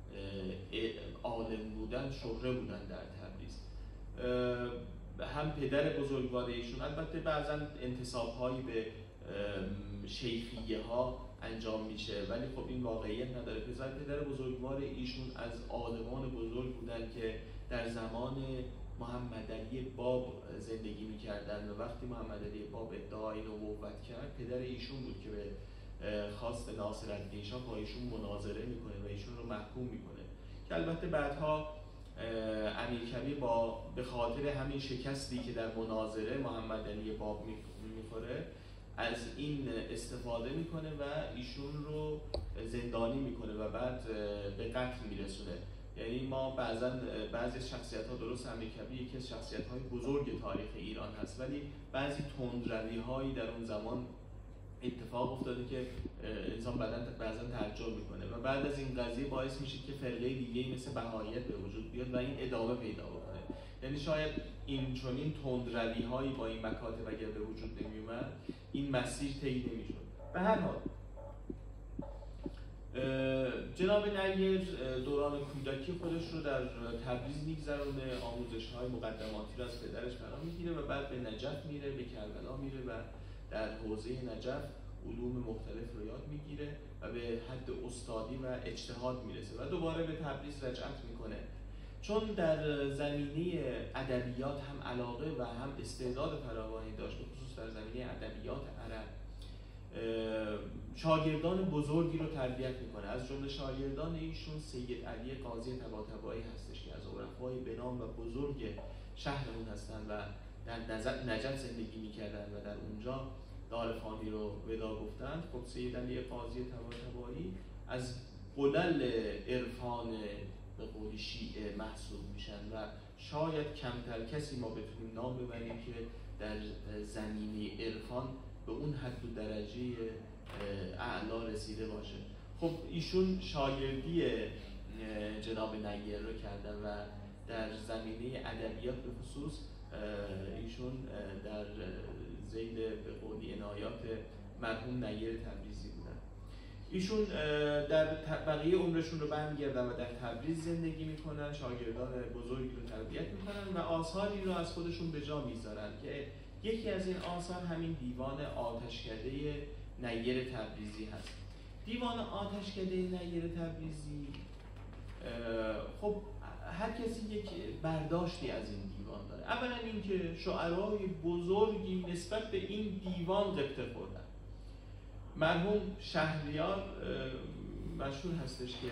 عالم بودن شهره بودن در تبریز. هم پدر بزرگوار ایشون، البته بعضا انتساب هایی به شیخیه ها انجام میشه ولی خب این واقعیت نداره. پدر پدر بزرگوار ایشون از عالمان بزرگ بودن که در زمان محمد علی باب زندگی میکردن و وقتی محمد علی باب ادعای نبوت کرد، پدر ایشون بود که به خواست ناصرالدین شاه با ایشون مناظره میکنه و ایشون رو محکوم میکنه که البته بعدها امیرکبیر با به خاطر همین شکستی که در مناظره محمد علی باب میخوره از این استفاده میکنه و ایشون رو زندانی میکنه و بعد به قتل میرسونه. یعنی ما بعضا بعضی شخصیت ها، درست امیرکبیر یکی از شخصیت های بزرگ تاریخ ایران هست ولی بعضی تندروی هایی در اون زمان اتفاق افتاده که انسان بعداً بعضا تعجب میکنه و بعد از این قضیه باعث میشه که فرقه دیگه‌ای مثل بهائیت به وجود بیاد و این ادامه پیدا بکنه. یعنی شاید این چنین تندروی هایی با این مکاتب اگر به وجود نمیومد این مسیر طی نمیشد. به هر حال جناب نیر دوران کودکی خودش رو در تبریز میگذرونه، آموزش های مقدماتی رو از پدرش فرا میگیره و بعد به نجف میره، به کربلا میره و در حوزه نجف علوم مختلف رو یاد میگیره و به حد استادی و اجتهاد میرسه و دوباره به تبریز رجعت میکنه. چون در زمینه ادبیات هم علاقه و هم استعداد فراوانی داشت، خصوص در زمینه ادبیات عرب شاگردان بزرگی رو تربیت میکنه. از جمله شاگردان ایشون سید علی قاضی طباطبایی هستش که از عرفای بنام و بزرگ شهرمون هستن و در نجف زندگی میکردن و در اونجا دارفانی رو ودا گفتند. خب سید علی قاضی طباطبایی از قلل عرفان به قول شیعه محسوب میشن و شاید کمتر کسی ما بتونیم نام ببریم که در زمینه عرفان به اون حد و درجه اعلا رسیده باشه. خب ایشون شاگردی جناب نیر رو کردن و در زمینه ادبیات به خصوص ایشون در ذیل به قولی عنایات مرحوم نیر تبریزی بودن. ایشون در بقیه عمرشون رو برمیگردن و در تبریز زندگی میکنن، شاگردان بزرگی رو تربیت میکنن و آثاری رو از خودشون به جا میذارن که یکی از این آثار همین دیوان آتشکده نیر تبریزی هست. دیوان آتشکده نیر تبریزی خب هر کسی یک برداشتی از این دیوان داره. اولا اینکه شاعرای بزرگی نسبت به این دیوان غبطه خوردن. مرحوم شهریار مشهور هستش که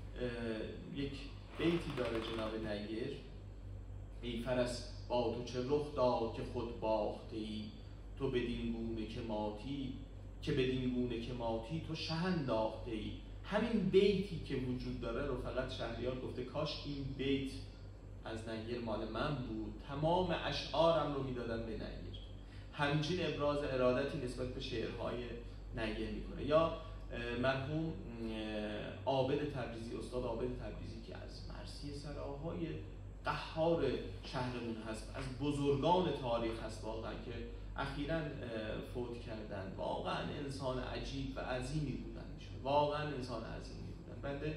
یک بیتی داره جناب نیر: ای فرس با تو چه رخ داد که خود باخته ای، تو بدین گونه که ماتی که بدین گونه که ماتی تو شه انداخته ای. همین بیتی که وجود داره رو فقط شهریار گفته کاش این بیت از نیر مال من بود، تمام اشعارم رو میدادم به نیر. همچین ابراز ارادتی نسبت به شعرهای نیر میکنه. یا مرحوم عابد تبریزی، استاد عابد تبریزی که از مرثیه سراهای قهار شهرمون هست، از بزرگان تاریخ هست واقعا که اخیراً فوت کردن. واقعا انسان عجیب و عظیمی بودن، واقعا انسان عظیمی بودن. بنده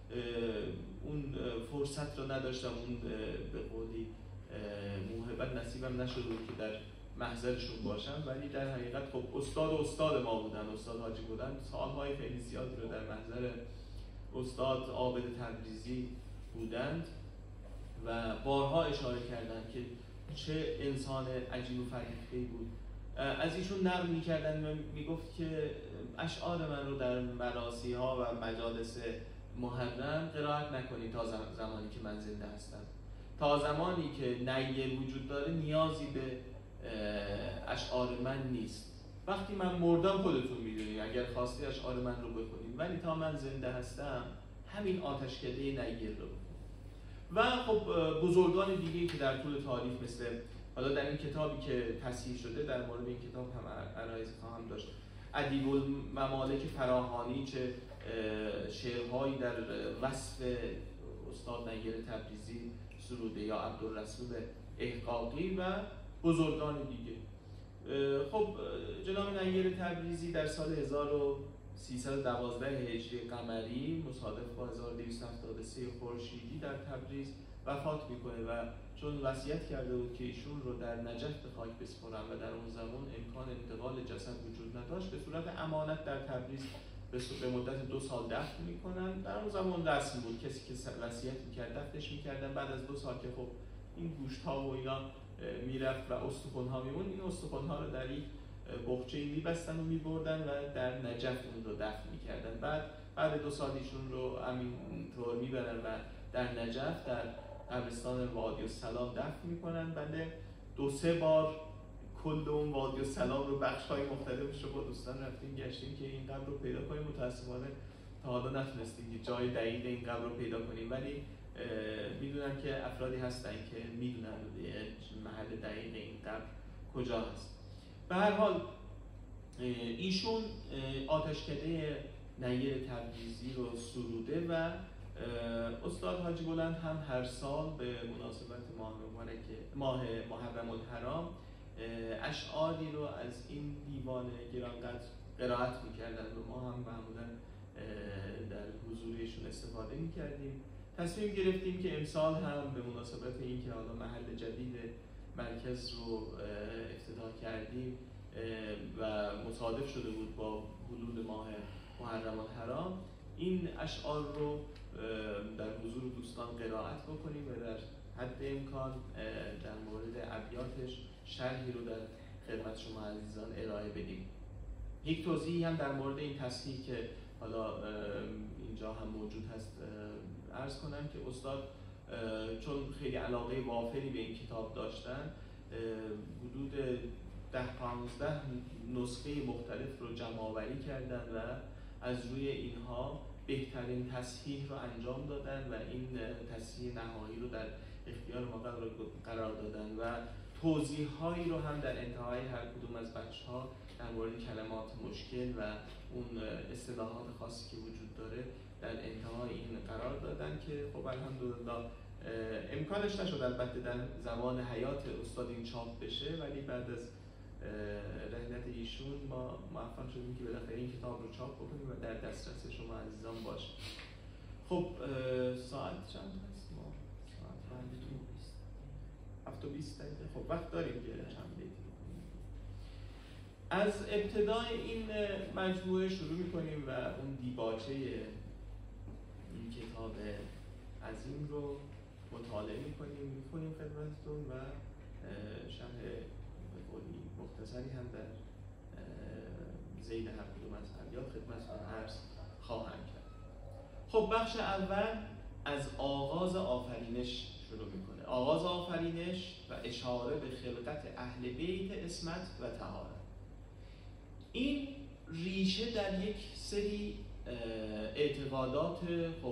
اون فرصت رو نداشتم، اون به قولی موهبت نصیبم نشد که در محضرشون باشم، ولی در حقیقت خب استاد و استاد ما بودن، استاد حاجی بودن. سالهای خیلی زیادی رو در محضر استاد عابد تبریزی بودند و بارها اشاره کردند که چه انسان عجیب و فرهیخته‌ای بود. از ایشون نقل می‌کردن و میگفت که اشعار من رو در مراسی‌ها و مجالس محرم قرائت نکنید تا زمانی که من زنده هستم. تا زمانی که نیر وجود داره نیازی به اشعار من نیست. وقتی من مردم خودتون میدونید، اگر خواستی اشعار من رو بخونید، ولی تا من زنده هستم همین آتشکده نیر رو بخونید. و خب بزرگان دیگه‌ای که در طول تاریخ مثل حالا در این کتابی که تصحیح شده در مورد این کتاب هم عرایض خواهم داشت، ادیب الممالک فراهانی چه شعرهایی در وصف استاد نیر تبریزی سروده، یا عبدالرسول احقاقی و بزرگان دیگه. خب جناب نیر تبریزی در سال هزار و سیصد و دوازده هجری قمری مصادف با هزار و دویست و هفتاد و سه خورشیدی در تبریز وفات میکنه و چون وصیت کرده بود که ایشون رو در نجف به خاک بسپارن و در اون زمان امکان انتقال جسد وجود نداشت، به صورت امانت در تبریز به مدت دو سال دفن میکنن. در اون زمان رسم بود کسی که وصیت میکرد دفنش میکردن، بعد از دو سال که خب این گوشت ها و اینا میرفت و استخوان ها میمون، این استخوان ها رو در یک بخچه‌ای میبستن و میبردن و در نجف اون رو دفن میکردن. بعد بعد دو سال ایشون رو همینطور میبرن و در نجف در قبرستان وادی السلام دفن میکنن. بنده دو سه بار کل اون وادی السلام رو بخش‌های مختلفش رو با دوستان رفتیم گشتیم که این قبر رو پیدا کنیم. متأسفانه تا حالا نتونستیم که جای دقیق این قبر رو پیدا کنیم، ولی میدونم که افرادی هستن که میدونن محل دقیق این قبر کجا هست. به هر حال ایشون آتشکده نیر تبریزی رو سروده و استاد حاجی بلند هم هر سال به مناسبت ماه مبارک ماه محرم الحرام اشعاری رو از این دیوان گرانقدر قرائت میکردن و ما هم معمولا در حضورشون استفاده میکردیم. تصمیم گرفتیم که امسال هم به مناسبت اینکه حالا محل جدید مرکز رو افتتاح کردیم و مصادف شده بود با حلول ماه محرم الحرام، این اشعار رو در حضور دوستان قرائت بکنیم و در حد امکان در مورد ابیاتش شرحی رو در خدمت شما عزیزان ارائه بدیم. یک توضیحی هم در مورد این تصحیح که حالا اینجا هم موجود هست عرض کنم که استاد چون خیلی علاقه وافری به این کتاب داشتن، حدود ده پانزده نسخه مختلف رو جمع آوری کردن و از روی اینها بهترین تصحیح رو انجام دادن و این تصحیح نهایی رو در اختیار ما قرار دادن و توضیح‌هایی رو هم در انتهای هر کدوم از بخش‌ها در مورد کلمات مشکل و اون اصطلاحات خاصی که وجود داره در انتهای این قرار دادن که خب الحمدلله امکانش نشد البته در زمان حیات استاد این چاپ بشه، ولی بعد از رحلت ایشون ما موفق شدیم که بالاخره این کتاب رو چاپ بکنیم و در دسترس شما عزیزان باشه. خب ساعت چند هست؟ ما ساعت هفت و بیست دقیقه. خب وقت داریم که چند بیتی بکنیم. از ابتدای این مجموعه شروع میکنیم و اون دیباچه این کتاب عظیم رو مطالعه میکنیم میکنیم خدمتتون و شرح بقولی مختصری هم در ذیل هر کدوم از ابیات خدمتتون عرض خواهم کرد. خب بخش اول از آغاز آفرینش شروع میکنه. آغاز آفرینش و اشاره به خلقت اهل بیت عصمت و طهارت. این ریشه در یک سری اعتقادات خب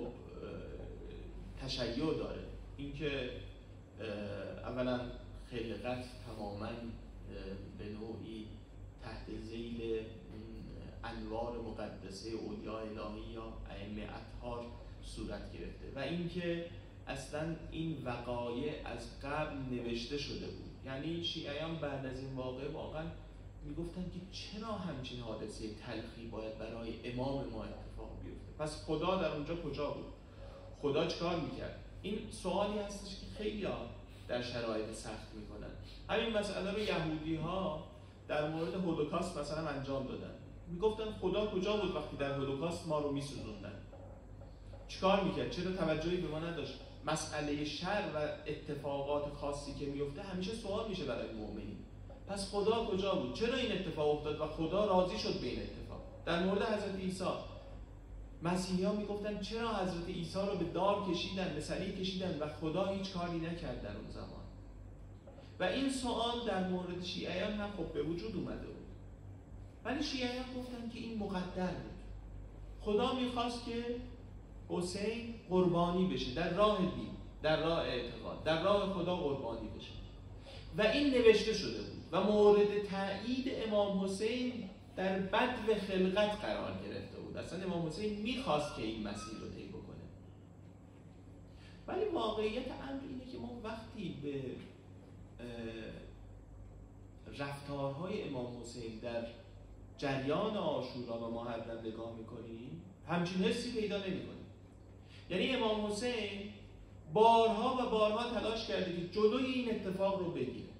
تشیع داره. اینکه اولا خلقت تماما به نوعی تحت ذیل انوار مقدسه اولیاء الهی یا ائمه اطهار صورت گرفته و اینکه اصلا این وقایع از قبل نوشته شده بود. یعنی شیعیان بعد از این واقعه واقعا میگفتن که چرا همچین حادثه تلخی باید برای امام ما اتفاق بیفته؟ پس خدا در اونجا کجا بود؟ خدا چکار میکرد؟ این سوالی هستش که خیلی ها در شرایط سخت میکنن. همین مسئله رو یهودی ها در مورد هولوکاست مثلا انجام دادن. میگفتن خدا کجا بود وقتی در هولوکاست ما رو میسوزوندن؟ چیکار میکرد؟ چرا توجهی به ما نداشت؟ مسئله شر و اتفاقات خاصی که میفته همیشه سوال میشه برای مؤمنین. پس خدا کجا بود؟ چرا این اتفاق افتاد و خدا راضی شد به این اتفاق؟ در مورد حضرت عیسی مسیحیان میگفتن چرا حضرت عیسی رو به دار کشیدن، به صلیب کشیدن و خدا هیچ کاری نکرد در اون زمان؟ و این سوال در مورد شیعیان هم خب به وجود اومده بود. ولی شیعیان گفتن که این مقدر بود. خدا میخواست که حسین قربانی بشه در راه دین، در راه اعتقاد، در راه خدا قربانی بشه و این نوشته شده بود و مورد تایید امام حسین در بدو خلقت قرار گرفته بود. اصلا امام حسین میخواست که این مسیر رو طی بکنه. ولی واقعیت امر اینه که ما وقتی به رفتارهای امام حسین در جریان عاشورا و محرم نگاه میکنیم همچین حسی پیدا نمیکنیم. یعنی امام حسین بارها و بارها تلاش کرده که جلوی این اتفاق رو بگیره،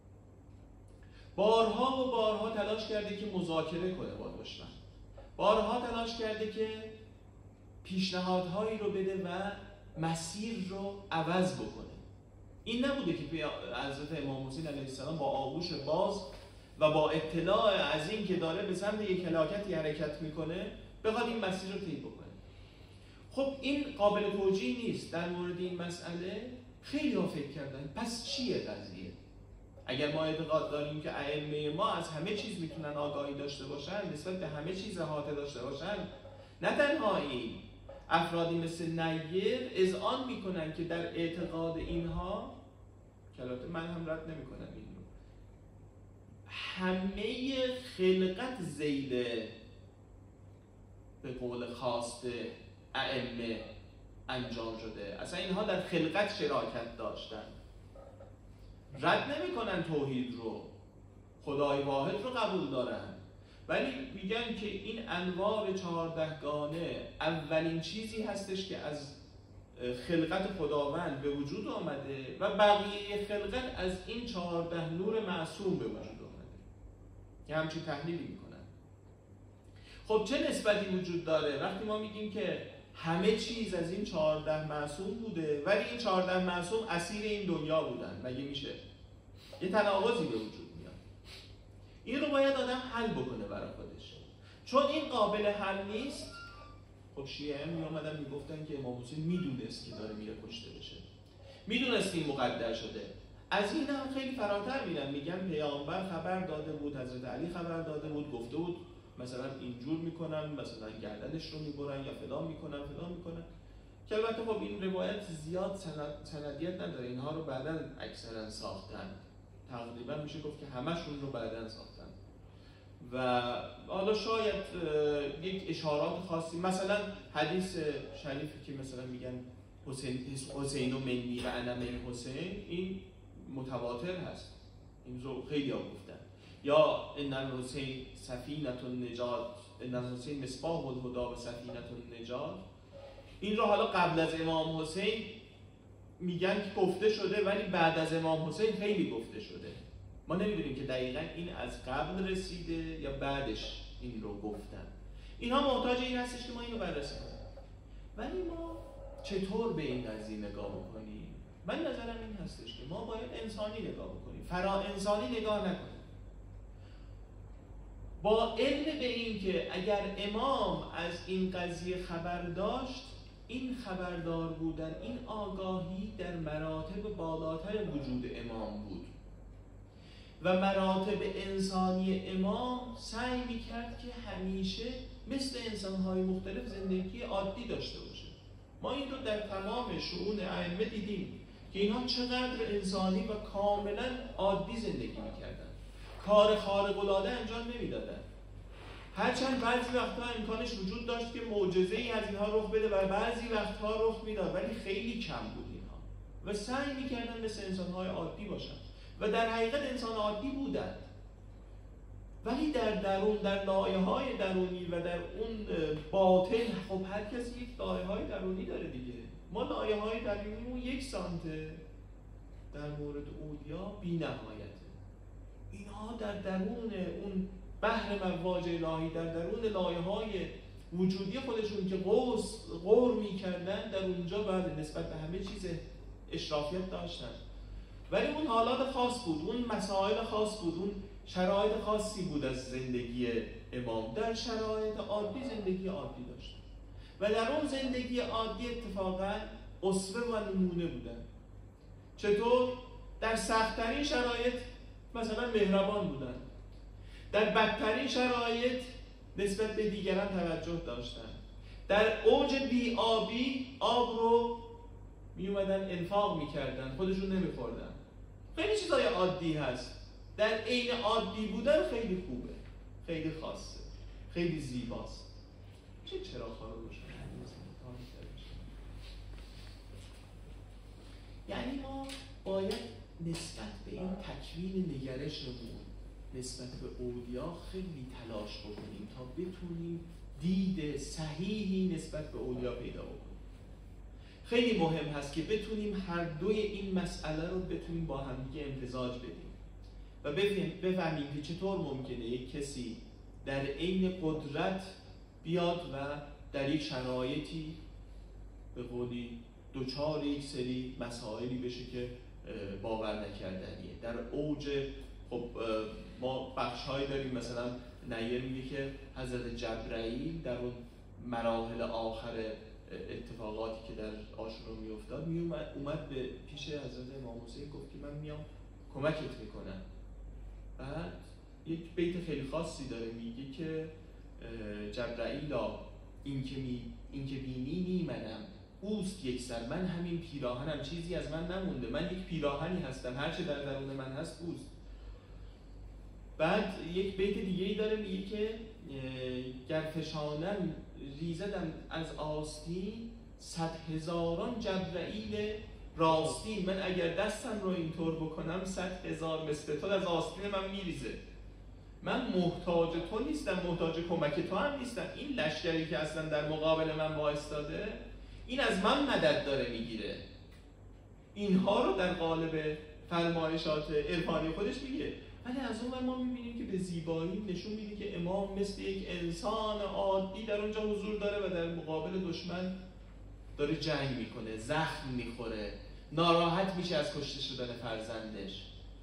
بارها و بارها تلاش کرده که مذاکره کنه با دشمن، بارها تلاش کرده که پیشنهادهایی رو بده و مسیر رو عوض بکنه. این نبوده که حضرت امام حسین علیه السلام با آغوش باز و با اطلاع از این که داره به سمت یک هلاکتی حرکت میکنه بخواد این مسیر رو طی بکنه. خب این قابل توجیه نیست. در مورد این مسئله خیلی ها فکر کردن پس چیه قضیه؟ اگر ما اعتقاد داریم که ائمه ما از همه چیز میتونن آگاهی داشته باشن، نسبت به همه چیز احاطه داشته باشن، نه تنها این افرادی مثل نیر اذعان میکنن که در اعتقاد اینها، که البته من هم رد نمیکنم این رو، همه خلقت ذیل به قول خواست ائمه انجام شده، اصلا اینها در خلقت شراکت داشتن. رد نمیکنن توحید رو، خدای واحد رو قبول دارن، ولی میگن که این انواع چهاردهگانه اولین چیزی هستش که از خلقت خداوند به وجود آمده و بقیه خلقت از این چهارده نور معصوم به وجود آمده. یه همچین تحلیلی میکنن. خب چه نسبتی وجود داره وقتی ما میگیم که همه چیز از این چهارده معصوم بوده ولی این چهارده معصوم اسیر این دنیا بودن؟ مگه میشه؟ یه تناقضی به وجود میاد. این رو باید آدم حل بکنه برای خودش. چون این قابل حل نیست، خب شیعه هم میامدن میگفتن که امام حسین میدونست که داره میره کشته بشه، میدونست این مقدر شده. از این هم خیلی فراتر میرن، میگن پیامبر خبر داده بود، حضرت علی خبر داده بود، گفته بود مثلا اینجور میکنن، مثلا گردنش رو میبرن یا فلان میکنن فلان میکنن، که البته خب این روایت زیاد سند، سندیت نداره. اینها رو بعداً اکثرا ساختن، تقریبا میشه گفت که همشون رو بعداً ساختن و حالا شاید یک اشارات خاصی، مثلا حدیث شریفی که مثلا میگن حسین حسین و منی و انا من حسین، این متواتر هست، این رو خیلی ها گفتن. یا ان الحسین سفینه النجات، ان الحسین مصباح الهدی و سفینه النجات، این رو حالا قبل از امام حسین میگن که گفته شده ولی بعد از امام حسین خیلی گفته شده. ما نمیدونیم که دقیقاً این از قبل رسیده یا بعدش این رو گفتن. اینها محتاج این هستش که ما اینو بررسی کنیم. ولی ما چطور به این قضیه نگاه بکنیم؟ من نظرم این هستش که ما باید انسانی نگاه بکنیم، فرا انسانی نگاه نکنیم. با علم به این که اگر امام از این قضیه خبر داشت، این خبردار بودن، این آگاهی در مراتب بالاتر وجود امام بود و مراتب انسانی امام سعی میکرد که همیشه مثل انسانهای مختلف زندگی عادی داشته باشه. ما این رو در تمام شؤون ائمه دیدیم که اینها چقدر انسانی و کاملا عادی زندگی میکردن، کار خارق العاده انجام نمیدادن. هرچند بعضی وقتها امکانش وجود داشت که معجزه‌ای از اینها رخ بده و بعضی وقتها رخ میداد، ولی خیلی کم بود اینها و سعی میکردن مثل انسانهای عادی باشن و در حقیقت انسان عادی بودند، ولی در درون، در لایه‌های درونی و در اون باطن، خب هر کسی یک لایه‌های درونی داره دیگه. ما لایه‌های درونیمون یک سانته، در مورد اولیا بی‌نهایته. اینها در درون اون بحر مواج الهی، در درون لایه‌های وجودی خودشون که قوس غور می‌کردن، در اونجا بعد نسبت به همه چیز اشرافیت داشتن، ولی اون حالات خاص بود، اون مسائل خاص بود، اون شرایط خاصی بود از زندگی امام. در شرایط عادی زندگی عادی داشت و در اون زندگی عادی اتفاقاً اسوه و نمونه بودن. چطور؟ در سخت‌ترین شرایط مثلا مهربان بودن، در بدترین شرایط نسبت به دیگران توجه داشتن، در اوج بی‌آبی آب رو می اومدن انفاق میکردن، خودشون نمیخوردن. خیلی چیزای عادی هست، در عین عادی بودن خیلی خوبه، خیلی خاصه، خیلی زیباست. چه چراغ‌ها رو روشن یعنی ما باید نسبت به این تکوین نگرشمون نسبت به اولیا خیلی تلاش بکنیم تا بتونیم دید صحیحی نسبت به اولیا پیدا بکنیم. خیلی مهم هست که بتونیم هر دوی این مسئله رو بتونیم با همدیگه امتزاج بدیم و بفهمیم که چطور ممکنه یک کسی در عین قدرت بیاد و در یک شرایطی به قولی دوچار یک سری مسائلی بشه که باور نکردنیه. در اوج خب ما بخش‌هایی داریم، مثلا نیر میگه که حضرت جبرائیل در اون مراحل آخر اتفاقاتی که در عاشورا میافتاد می اومد به پیش حضرت امام حسین گفت که من میام کمکت میکنم. بعد یک بیت خیلی خاصی داره میگه که جبرائیلا این که می این که بینی نی منم اوست یک سر، من همین پیراهنم، چیزی از من نمونده، من یک پیراهنی هستم، هر چه در درون من هست اوست. بعد یک بیت دیگه ای داره میگه که گر فشانم ریزدم از آستین صد هزاران جبرائیل راستی، من اگر دستم رو اینطور بکنم صد هزار مثل تو از آستین من میریزه. من محتاج تو نیستم، محتاج کمک تو هم نیستم. این لشکری که اصلا در مقابل من وایستاده این از من مدد داره میگیره. اینها رو در قالب فرمایشات عرفانی خودش میگه. ولی از اون ور ما میبینیم که به زیبایی نشون میده که امام مثل یک انسان عادی در اونجا حضور داره و در مقابل دشمن داره جنگ میکنه، زخم میخوره، ناراحت میشه از کشته شدن فرزندش.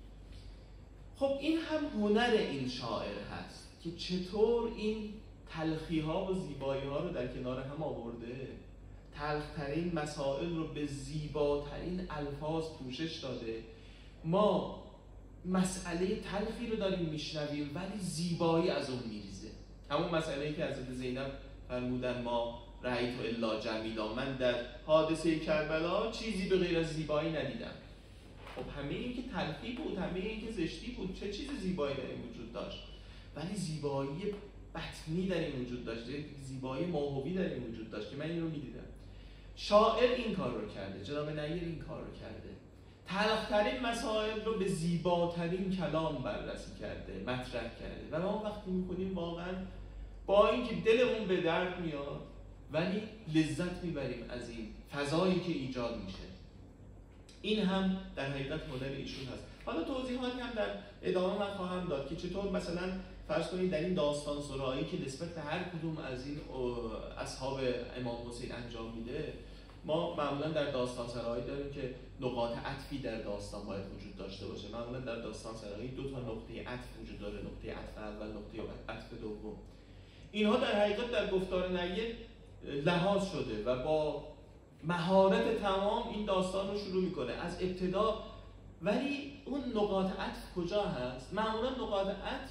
خب این هم هنر این شاعر هست که چطور این تلخی ها و زیبایی ها رو در کنار هم آورده، تلخترین مسائل رو به زیباترین الفاظ پوشش داده. ما مسئله تلخی رو داریم میشنویم ولی زیبایی از اون میریزه. همون مسئله‌ای که حضرت زینب فرمودن ما رأیت الا جمیلا، من در حادثه کربلا چیزی به غیر از زیبایی ندیدم. خب همه این که تلخی بود، همه این که زشتی بود، چه چیز زیبایی در این وجود داشت؟ ولی زیبایی بطنی در این وجود داشت، زیبایی ماهوی در این وجود داشت که من این رو میدیدم. شاعر این کار رو کرده، جناب نیر این کار رو کرده، تلخترین مسائل رو به زیباترین کلام بررسی کرده، مطرح کرده و ما وقتی میکنیم واقعا با اینکه دلمون به درد میاد ولی لذت میبریم از این فضایی که ایجاد میشه. این هم در حقیقت هنر ایشون هست. حالا توضیحاتی هم در ادامه من خواهم داد که چطور مثلا فرض کنید در این داستان سرایی که نسبت به هر کدوم از این اصحاب امام حسین انجام میده، ما معمولا در داستان سرایی داریم که نقاط عطفی در داستان باید وجود داشته باشه. معمولا در داستان سرایی دو تا نقطه عطف وجود داره، نقطه عطف اول، نقطه عطف دوم. اینها در حقیقت در گفتار نیر لحاظ شده و با مهارت تمام این داستان رو شروع میکنه از ابتدا. ولی اون نقاط عطف کجا هست؟ معمولا نقاط عطف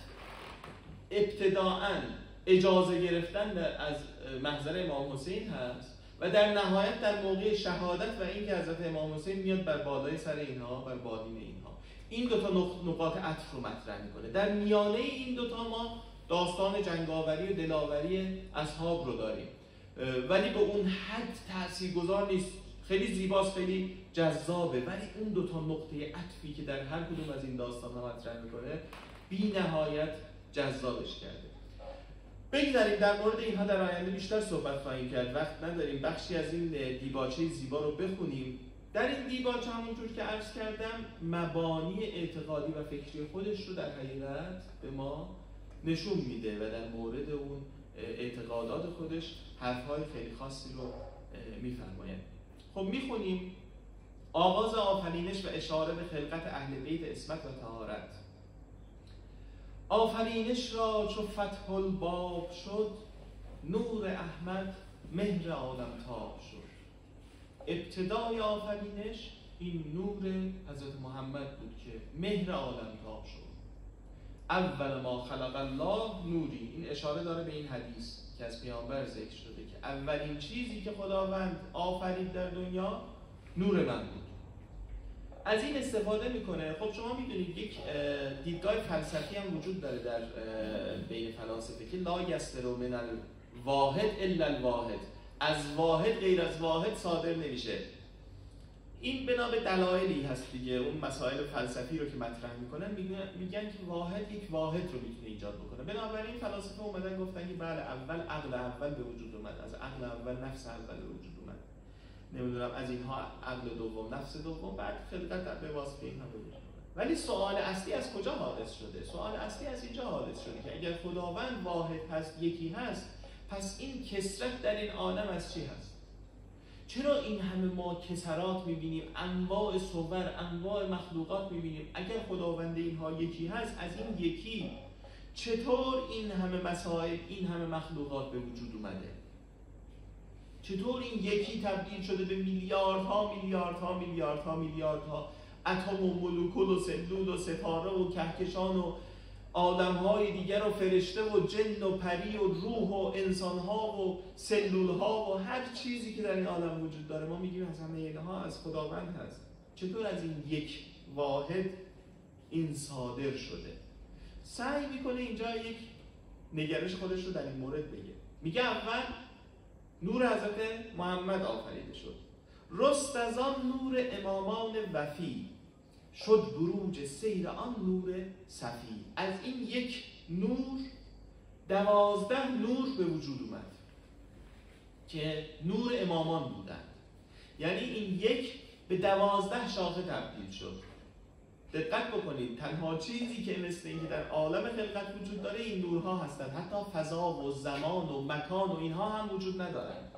ابتداءً اجازه گرفتن از محضر امام حسین هست و در نهایت در موقع شهادت و اینکه حضرت امام حسین میاد بر بالای سر اینها، بر بالین اینها. این دو تا نقاط عطف رو مطرح میکنه. در میانه این دو تا ما داستان جنگاوری و دلاوری اصحاب رو داریم، ولی به اون حد تاثیرگذار نیست. خیلی زیباست، خیلی جذابه، ولی اون دو تا نقطه عطفی که در هر کدوم از این داستان‌ها مطرح میکنه بی نهایت جذابش کرده. بگذاریم در مورد اینها در آینده بیشتر صحبت خواهیم کرد، وقت نداریم. بخشی از این دیباچه زیبا رو بخونیم. در این دیباچه همونجور که عرض کردم مبانی اعتقادی و فکری خودش رو در حقیقت به ما نشون میده و در مورد اون اعتقادات خودش حرف‌های خیلی خاصی رو میفرماید. خب میخونیم آغاز آفرینش و اشاره به خلقت اهل بیت عصمت و طهارت. آفرینش را چو فتح الباب شد، نور احمد مهر عالم تاب شد. ابتدای آفرینش این نور حضرت محمد بود که مهر عالم تاب شد. اول ما خلق الله نوری، این اشاره داره به این حدیث که از پیامبر ذکر شده که اولین چیزی که خداوند آفرید در دنیا نور من بود. از این استفاده میکنه. خب شما میدونید یک دیدگاه فلسفی هم وجود داره در بین فلاسفه که لا یستر من الواحد الا الواحد، از واحد غیر از واحد صادر نمیشه. این بنا به دلایلی هست دیگه. اون مسائل فلسفی رو که مطرح میکنن میگن که واحد یک واحد رو میتونه ایجاد بکنه. بنابراین فلاسفه اومدن گفتن که بله، اول عقل اول به وجود اومد، از عقل اول نفس اول به وجود اومد، نمیدونم از اینها عقل دوم نفس دوم، بعد خلقت در به واسطه این هم به وجود اومد. ولی سوال اصلی از کجا حادث شده؟ سوال اصلی از اینجا حادث شده که اگر خداوند واحد هست، یکی هست، پس این کثرت در این عالم از چی هست؟ چرا این همه ما کثرات میبینیم، انواع صور، انواع مخلوقات میبینیم؟ اگر خداوند اینها یکی هست، از این یکی چطور این همه مسائل، این همه مخلوقات به وجود اومده؟ چطور این یکی تبدیل شده به میلیاردها میلیاردها میلیاردها میلیاردها اتم و مولکول و سلول و ستاره و کهکشان و آدم‌های دیگر و فرشته و جن و پری و روح و انسان‌ها و سلول‌ها و هر چیزی که در این عالم وجود داره، ما میگیم از همه اینها از خداوند هست. چطور از این یک واحد این صادر شده؟ سعی میکنه اینجا یک نگرش خودش رو در این مورد بگه. میگه اول نور حضرت محمد آفریده شد، رست از آن نور امامان وفی، شد بروج سیر آن نور صفی. از این یک نور دوازده نور به وجود اومد که نور امامان بودند. یعنی این یک به دوازده شاخه تبدیل شد. دقت بکنید، تنها چیزی که مثل اینکه در عالم خلقت وجود داره این نورها هستند. حتی فضا و زمان و مکان و اینها هم وجود ندارند.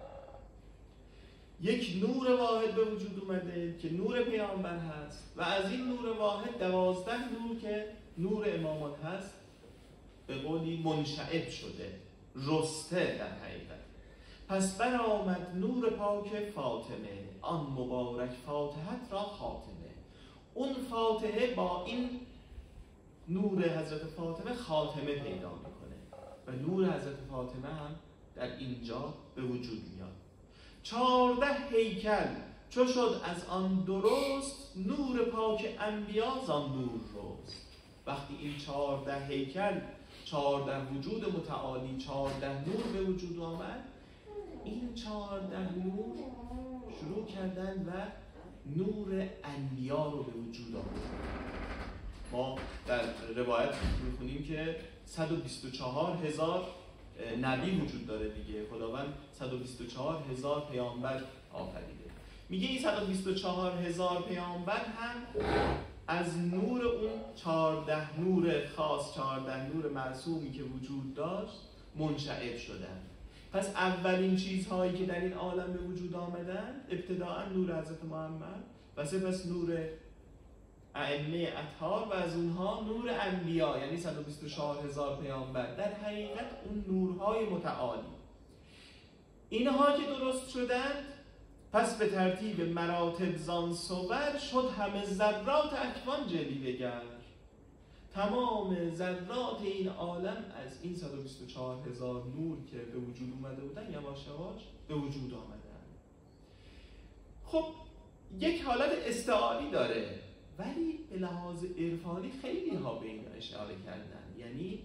یک نور واحد به وجود اومده که نور پیامبر هست و از این نور واحد دوازده نور که نور امامان هست به قولی منشعب شده، رسته در حقیقت. پس برآمد نور پاک فاطمه، آن مبارک فاتحت را خاتمه. اون فاتحه با این نور حضرت فاطمه خاتمه پیدا میکنه و نور حضرت فاطمه هم در اینجا به وجود میاد. چارده هیکل چو شد از آن درست، نور پاک انبیا زان نور رست. وقتی این چارده هیکل، چارده وجود متعالی، چارده نور به وجود آمد، این چارده نور شروع کردن و نور انبیا رو به وجود آورد. ما در روایت میخونیم که صد و بیست و چهار هزار نبی وجود داره دیگه. خداوند صد و بیست و چهار هزار پیامبر آفریده. میگه این صد و بیست و چهار هزار پیامبر هم از نور اون چهارده نور خاص، چهارده نور معصومی که وجود داشت منشعب شدن. پس اولین چیزهایی که در این عالم به وجود آمدن ابتداء نور حضرت محمد و سپس نور ائمه اطهار و از اونها نور انبیا، یعنی صد و بیست و چهار هزار پیامبر. در حقیقت اون نورهای متعالی اینها که درست شدند، پس به ترتیب مراتب زان صور، شد همه ذرات اکوان جلیوه گر. تمام ذرات این عالم از این صد و بیست و چهار هزار نور که به وجود اومده بودن یواش یواش به وجود آمدن. خب یک حالت استعاری داره، ولی به لحاظ عرفانی خیلی ها به این اشاره کردن. یعنی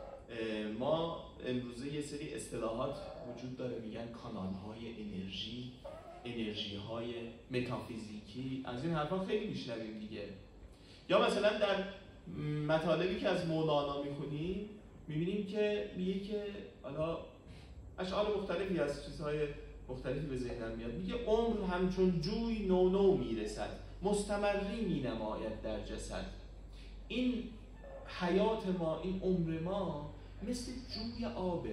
ما امروزه یه سری اصطلاحات وجود داره، میگن کانال های انرژی، انرژی های متافیزیکی، از این حرفا خیلی میشنویم دیگه. یا مثلا در مطالبی که از مولانا میخونیم میبینیم که میگه که حالا اشعار مختلفی از چیزهای مختلفی به ذهنم میاد، میگه عمر همچون جوی نو نو میرسد، مستمری می نماید در جسد. این حیات ما، این عمر ما مثل جوی آبه،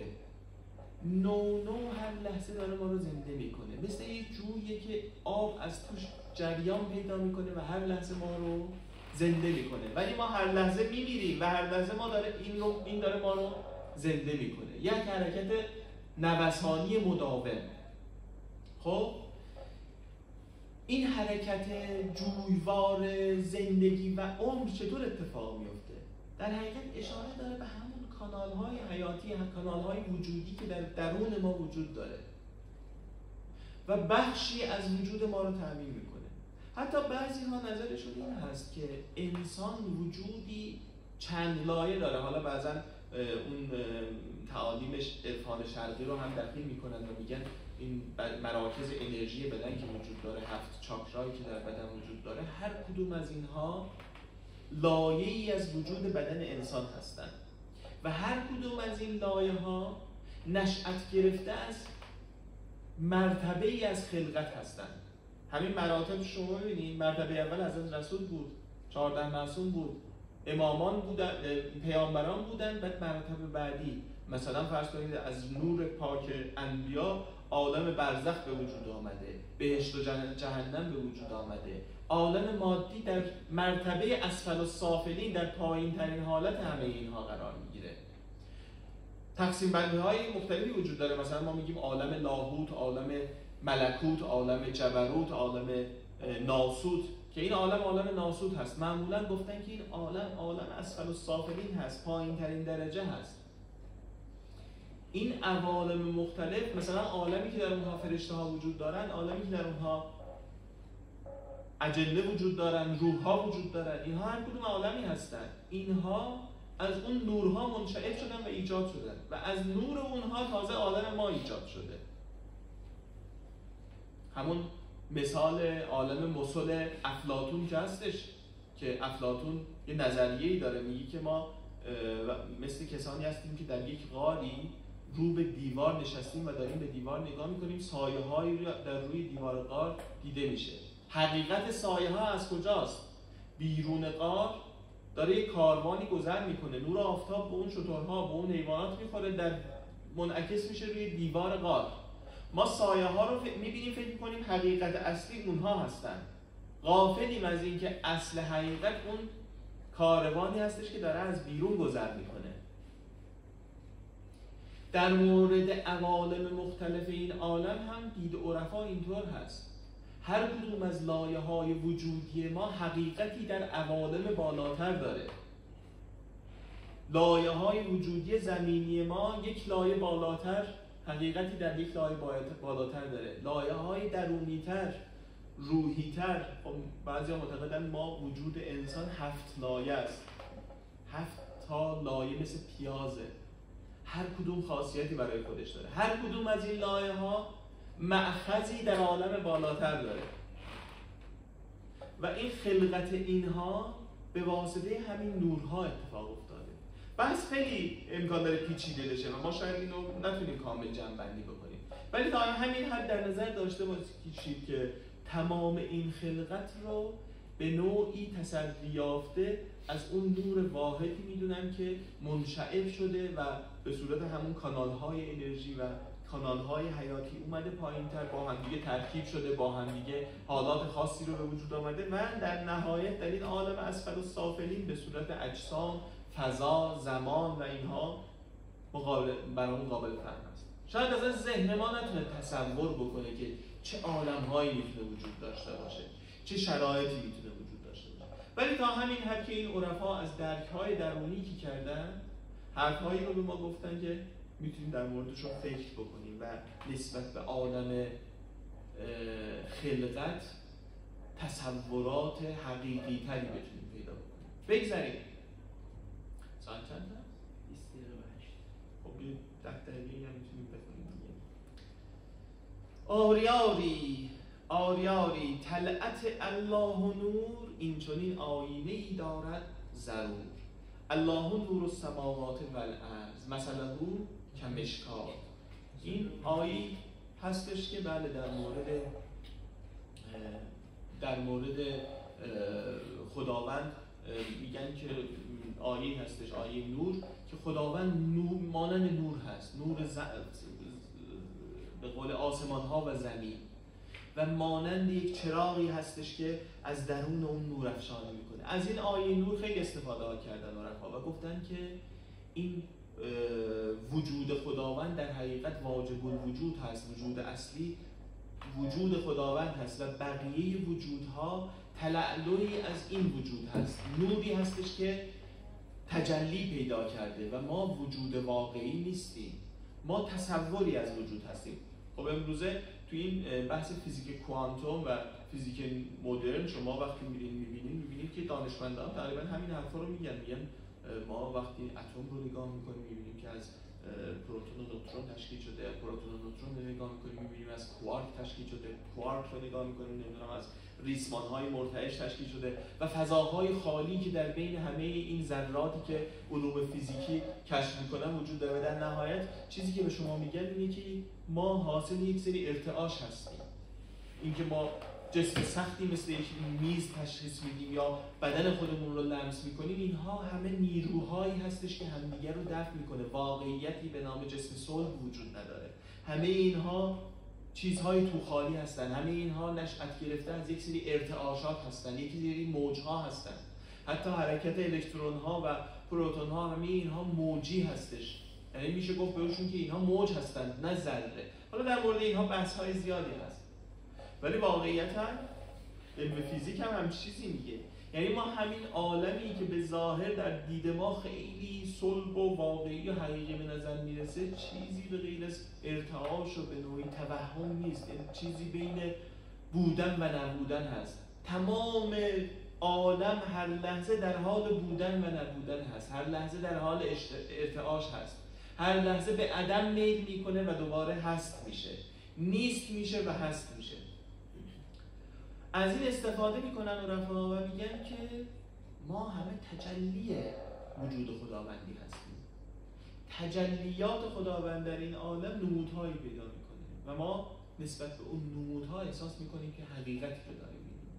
نو نو هر لحظه داره ما رو زنده میکنه. مثل یک جویی که آب از توش جریان پیدا میکنه و هر لحظه ما رو زنده میکنه. ولی ما هر لحظه میمیریم و هر لحظه ما داره این رو این داره ما رو زنده میکنه. یک حرکت نوسانی مداوم. خب این حرکت جویوار زندگی و عمر چطور اتفاق میفته؟ در حقیقت اشاره داره به همون کانال‌های حیاتی، کانال‌های وجودی که در درون ما وجود داره و بخشی از وجود ما رو تامین میکنه. حتی بعضی ها نظرشون این هست که انسان وجودی چند لایه داره. حالا بعضا اون تعالیمش عرفان شرقی رو هم دخیل میکنن و میگن این مراکز انرژی بدن که وجود داره، هفت چاکرایی که در بدن وجود داره، هر کدوم از اینها لایه‌ای از وجود بدن انسان هستند و هر کدوم از این لایه ها نشأت گرفته از مرتبه ای از خلقت هستند. همین مراتب شما ببینید، مرتبه اول حضرت رسول بود، چهارده معصوم بود، امامان بودن، پیامبران بودن، بعد مرتبه بعدی مثلا فرض کنید از نور پاک انبیا عالم برزخ به وجود آمده، بهشت و جهنم به وجود آمده، عالم مادی در مرتبه اسفل السافلین در پایین ترین حالت همه اینها قرار میگیره. تقسیم بندی های مختلفی وجود داره، مثلا ما میگیم عالم لاهوت، عالم ملکوت، عالم جبروت، عالم ناسوت، که این عالم عالم ناسوت هست. معمولا گفتن که این عالم عالم اسفل السافلین هست، پایین ترین درجه هست. این عوالم مختلف، مثلا عالمی که در اونها فرشته ها وجود دارن، عالمی که در اونها اجله وجود دارن، روح ها وجود دارن، اینها هر کدوم عالمی هستن. اینها از اون نورها منشعب شدن و ایجاد شدن و از نور اونها تازه عالم ما ایجاد شده. همون مثال عالم مسل افلاطون که هستش، که افلاطون یه نظریه‌ای داره، میگه که ما مثل کسانی هستیم که در یک غاری رو به دیوار نشستیم و داریم به دیوار نگاه میکنیم، سایه هایی در روی دیوار غار دیده میشه. حقیقت سایه ها از کجاست؟ بیرون غار داره یک کاروانی گذر میکنه، نور آفتاب به اون شترها، به اون حیوانات میخوره، در منعکس میشه روی دیوار غار. ما سایه ها رو میبینیم، فکر میکنیم حقیقت اصلی اونها هستن، غافلیم از این که اصل حقیقت اون کاروانی هستش که داره از بیرون گذر میکنه. در مورد عوالم مختلف این عالم هم دید عرفا اینطور هست. هر کدوم از لایه های وجودی ما حقیقتی در عوالم بالاتر داره. لایه های وجودی زمینی ما یک لایه بالاتر حقیقتی در یک لایه بالاتر داره. لایه های درونی تر، روحی تر، خب بعضی ها معتقدن ما وجود انسان هفت لایه است، هفت تا لایه مثل پیازه، هر کدوم خاصیتی برای خودش داره. هر کدوم از این لایه ها مأخذی در عالم بالاتر داره و این خلقت اینها به واسطه همین نورها اتفاق افتاده. بحث خیلی امکان داره پیچیده بشه و ما شاید اینو نتونیم کامل جمع‌بندی بکنیم، ولی تا همین حد در نظر داشته باشید که تمام این خلقت رو به نوعی تسلی یافته از اون نور واحدی میدونن که منشعب شده و به صورت همون کانال‌های انرژی و کانال‌های حیاتی اومده پایین‌تر، با هم دیگه ترکیب شده، با هم دیگه حالات خاصی رو به وجود آمده و در نهایت در این عالم اسفل السافلین به صورت اجسام، فضا، زمان و اینها مقابل برامون قابل فهم است. شاید از ذهن ما نتونه تصور بکنه که چه عالم‌هایی میتونه وجود داشته باشه، چه شرایطی میتونه وجود داشته باشه، ولی تا همین حد که این عرفا از درک‌های درونی که کردن، حرف‌هایی رو به ما گفتن که میتونیم در موردشون فکر بکنیم و نسبت به عالم خلقت تصورات حقیقی تری بتونیم پیدا بکنیم. بگذاریم ساعت چند هست؟ بیست دقیقه و هشت. خب یه ده دقیقه هم میتونیم بکنیم دیگه. آریاری آریاری طلعت الله نور، این چنین آینه ای دارد ضرور. الله نور السماوات و الارض مثله کمشکات. این آیه هستش که بله در مورد در مورد خداوند میگن که آیه هستش، آیه نور، که خداوند نور مانند نور هست، نور ز... به قول آسمان ها و زمین، و مانند یک چراغی هستش که از درون اون نور افشانه میکنه. از این آیه نور خیلی استفاده کردن عرفا و گفتن که این وجود خداوند در حقیقت واجب الوجود هست، وجود اصلی وجود خداوند هست و بقیه وجودها تلألؤی از این وجود هست، نوری هستش که تجلی پیدا کرده و ما وجود واقعی نیستیم، ما تصوری از وجود هستیم. خب امروزه توی این بحث فیزیک کوانتوم و فیزیک مدرن شما وقتی میرین میبینین میبینید که دانشمندان تقریبا همین حرفا رو میگن، میگن ما وقتی اتم رو نگاه میکنیم میبینیم که از پروتون و نوترون تشکیل شده، پروتون و نوترون رو نگاه میکنیم میبینیم از کوارک تشکیل شده، کوارک رو نگاه میکنیم نمیدونم از ریسمان‌های مرتعش تشکیل شده و فضاهای خالی که در بین همه این ذراتی که علوم فیزیکی کشف میکنن وجود داره. در نهایت چیزی که به شما میگن اینه که ما حاصل یک سری ارتعاش هستیم. اینکه ما جسم سختی مثل یک میز تشخیص میدیم یا بدن خودمون رو لمس میکنیم، اینها همه نیروهایی هستش که همدیگر رو دفع میکنه. واقعیتی به نام جسم صلب وجود نداره. همه اینها چیزهای تو خالی هستن، همه اینها نشأت گرفته از یک سری ارتعاشات هستن، یک سری موجها هستن. حتی حرکت الکترون ها و پروتون ها همه اینها موجی هستش، یعنی میشه گفت بهشون که اینها موج هستند نه ذره. حالا در مورد اینها بحث های زیادی هست، ولی واقعیتاً علم فیزیک هم همچین چیزی میگه. یعنی ما همین عالمی که به ظاهر در دید ما خیلی صلب و واقعی و حقیقی به نظر میرسه، چیزی به غیر از ارتعاش و به نوعی توهم نیست، چیزی بین بودن و نبودن هست. تمام عالم هر لحظه در حال بودن و نبودن هست، هر لحظه در حال ارتعاش هست، هر لحظه به عدم میل میکنه و دوباره هست میشه، نیست میشه و هست میشه. از این استفاده میکنن عرفا و میگن که ما همه تجلی وجود خداوندی هستیم. تجلیات خداوند در این عالم نمودهایی پیدا میکنه و ما نسبت به اون نمودها احساس میکنیم که حقیقتی رو داریم میبینیم.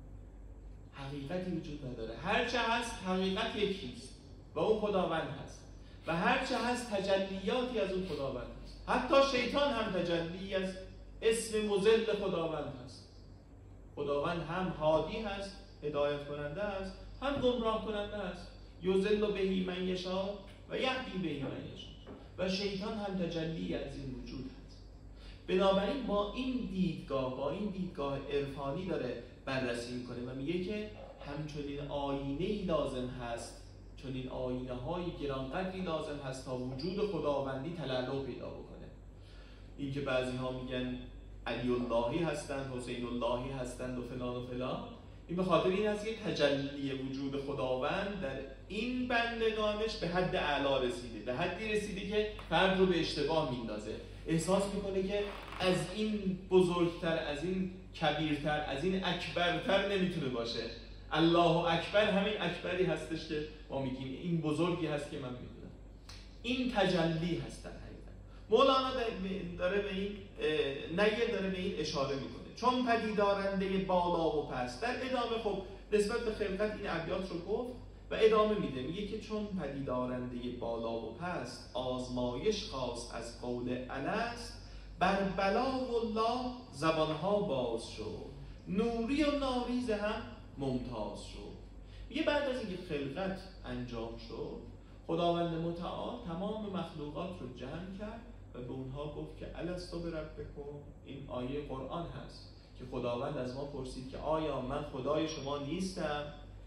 حقیقتی وجود نداره. هرچه هست حقیقت یکیست و اون خداوند هست و هرچه هست تجلیاتی از اون خداوند هست. حتی شیطان هم تجلی از اسم مضل خداوند هست. خداوند هم هادی هست، هدایت کننده است، هم گمراه کننده است. یضل به من یشاء و یهدی به من یشاء. و شیطان هم تجلی از این وجود هست. بنابراین با این دیدگاه، با این دیدگاه عرفانی داره بررسی میکنه و میگه که همچنین آینه‌ای لازم هست، چنین آینه‌های گرانقدری لازم هست تا وجود خداوندی تلالو پیدا بکنه. این که بعضی ها میگن علی اللهی هستند، حسین اللهی هستند و فلان و فلان، این به خاطر این هست که تجلی وجود خداوند در این بندگانش به حد اعلی رسیده، به حدی رسیده که فرد رو به اشتباه میندازه، احساس میکنه که از این بزرگتر، از این کبیرتر، از این اکبرتر نمیتونه باشه. الله اکبر همین اکبری هستش که ما میگیم، این بزرگی هست که من میدونم. این تجلی هستن. مولانا داره به این نگه داره به این اشاره میکنه. چون پدیدارنده بالا و پست، در ادامه خب نسبت به خلقت این ابیات رو گفت و ادامه میده، میگه که چون پدیدارنده بالا و پست، آزمایش خواست از قول الست، بر بلا و الله زبانها باز شد، نوری و ناریز هم ممتاز شد. میگه بعد از اینکه خلقت انجام شد، خداوند متعال تمام مخلوقات رو جمع کرد و به اونها گفت که الست بربکم. این آیه قرآن هست که خداوند از ما پرسید که آیا من خدای شما نیستم؟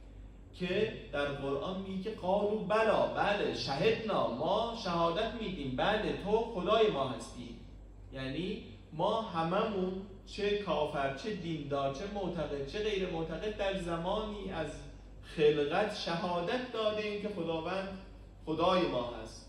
که در قرآن میگه که قالوا بلا، بله شهدنا، ما شهادت میدیم، بله تو خدای ما هستی. یعنی ما هممون چه کافر، چه دیندار، چه معتقد، چه غیر معتقد، در زمانی از خلقت شهادت دادیم که خداوند خدای ما هست،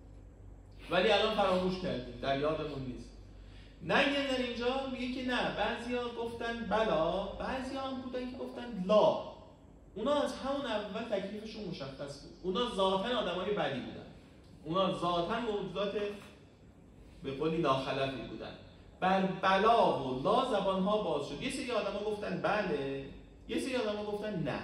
ولی الان فراموش کردیم، در یادمون نیست. نه در اینجا میگه که نه، بعضیا گفتن بلا، بعضیا هم بودن که گفتن لا. اونا از همون اول تکلیفشون مشخص بود. اونا ذاتاً آدمای بدی بودن، اونا ذاتاً موجودات به قولی ناخلفی بودن. بر بلا و لا زبانها باز شد. یه سری آدما گفتن بله، یه سری آدما گفتن نه.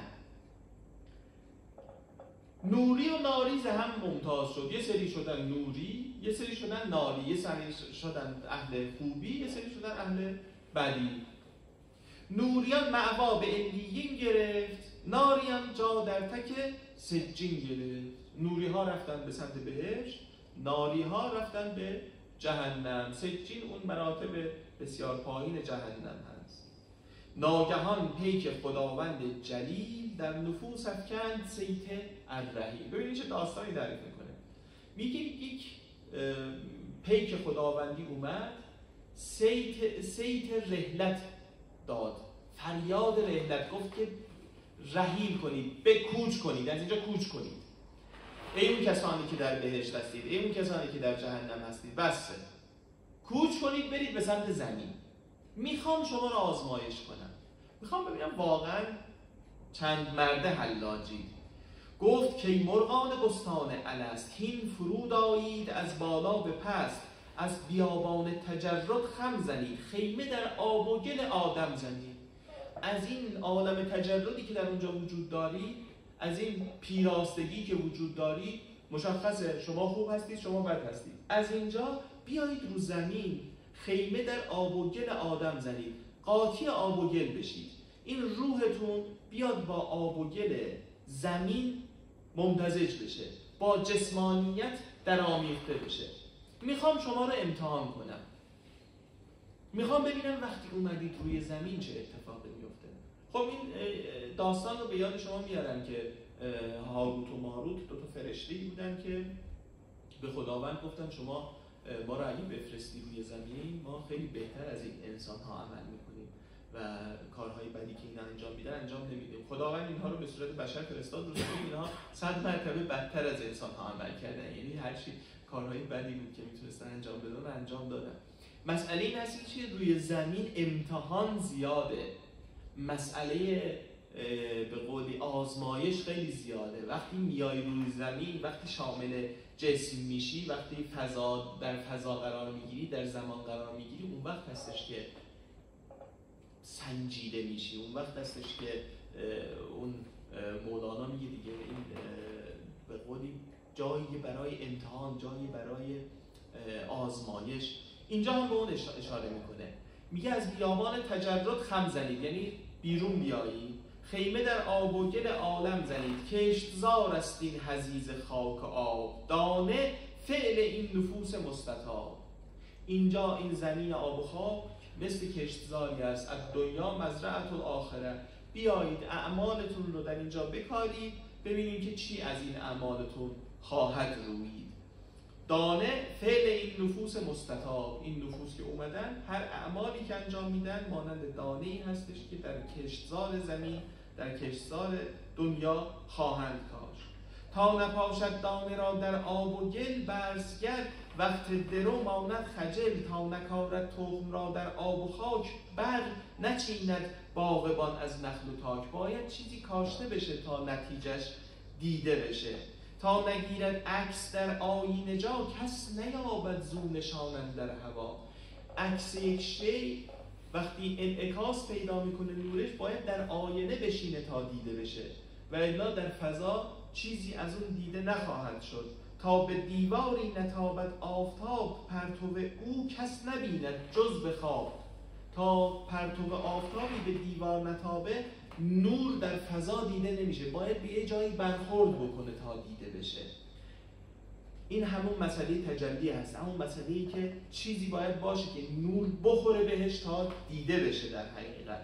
نوری و ناریز هم ممتاز شد. یه سری شدن نوری، یه سری شدن ناری، یه سری شدن اهل خوبی، یه سری شدن اهل بدی. نوریان معوا به علیین گرفت، ناریان جا در تک سجین گرفت. نوری ها رفتن به سمت بهشت، ناری ها رفتن به جهنم. سجین اون مراتب بسیار پایین جهنم هست. ناگهان پیک خداوند جلیل، در نفوس افکند صیت الرحیل. ببینید چه داستانی تعریف میکنه. میگه یک پیک خداوندی اومد، صیت صیت رحلت داد، فریاد رحلت، گفت که رحیل کنید، به کوچ کنید، از اینجا کوچ کنید. ای اون کسانی که در بهشت هستید، ای اون کسانی که در جهنم هستید، بسه کوچ کنید برید به سمت زمین. میخوام شما رو آزمایش کنم، میخوام ببینم واقعا چند مرده حلاجید. گفت که مرغان بستان الست، هین فرود آیید از بالا به پست، از بیابان تجرد خم زنید، خیمه در آب و گل آدم زنید. از این عالم تجردی که در اونجا وجود داری، از این پیراستگی که وجود داری، مشخصه شما خوب هستید شما بد هستید. از اینجا بیایید رو زمین خیمه در آب و گل آدم زنید، قاطی آب و گل بشید. این روحتون بیاد با آب و گل زمین ممتزج بشه، با جسمانیت درآمیخته بشه. میخوام شما رو امتحان کنم، میخوام ببینم وقتی اومدید روی زمین چه اتفاقی میفته. خب این داستان رو به یاد شما میارم که هاروت و ماروت دو تا فرشته‌ای بودن که به خداوند گفتن شما ما رو اگه بفرستی روی زمین ما خیلی بهتر از این انسان ها عمل میکنیم و کارهای بدی که اینا انجام میدن انجام نمیدیم. خداوند اینها رو به صورت بشر فرستاد رو زمین، اینها صد مرتبه بدتر از انسان ها عمل کردن، یعنی هر چی کارهای بدی بود که میتونستن انجام بدن و انجام دادن. مسئله این هست که روی زمین امتحان زیاده، مسئله به قولی آزمایش خیلی زیاده. وقتی میای روی زمین، وقتی شامل جسم میشی، وقتی فضا در فضا قرار میگیری، در زمان قرار میگیری، اون وقت هستش که سنجیده میشی، اون وقت هستش که اون مولانا میگه دیگه این به قولی جایی برای امتحان، جایی برای آزمایش. اینجا هم به اون اشاره میکنه، میگه از بیابان تجرد خم زنید، یعنی بیرون بیایی، خیمه در آب و گل عالم زنید، کشتزار است این حضیض خاک و آب، دانه فعل این نفوس مستطاب. اینجا این زمین آب و خاک مثل کشتزاری است، از دنیا مزرعة الاخره. بیایید اعمالتون رو در اینجا بکارید، ببینیم که چی از این اعمالتون خواهد روید. دانه فعل این نفوس مستطاب، این نفوس که اومدن هر اعمالی که انجام میدن مانند دانه ای هستش که در کشتزار زمین، در کشتزار دنیا خواهند کاشت. تا نپاشد دانه را در آب و گل، برزگر وقت درو ماند خجل، تا نکارد تخم را در آب و خاک، بر نچیند باغبان از نخل و تاک. باید چیزی کاشته بشه تا نتیجهش دیده بشه. تا نگیرد عکس در آینه جا، کس نیابد زو نشانند در هوا. عکس یک شی وقتی انعکاس پیدا میکنه نورش، باید در آینه بشینه تا دیده بشه و الا در فضا چیزی از اون دیده نخواهد شد. تا به دیواری نتابد آفتاب، پرتو او کس نبیند جز به خواب. تا پرتو آفتابی به دیوار نتابه، نور در فضا دیده نمیشه، باید به یه جایی برخورد بکنه تا دیده بشه. این همون مسئله تجلی هست، همون مسئله‌ای که چیزی باید باشه که نور بخوره بهش تا دیده بشه در حقیقت.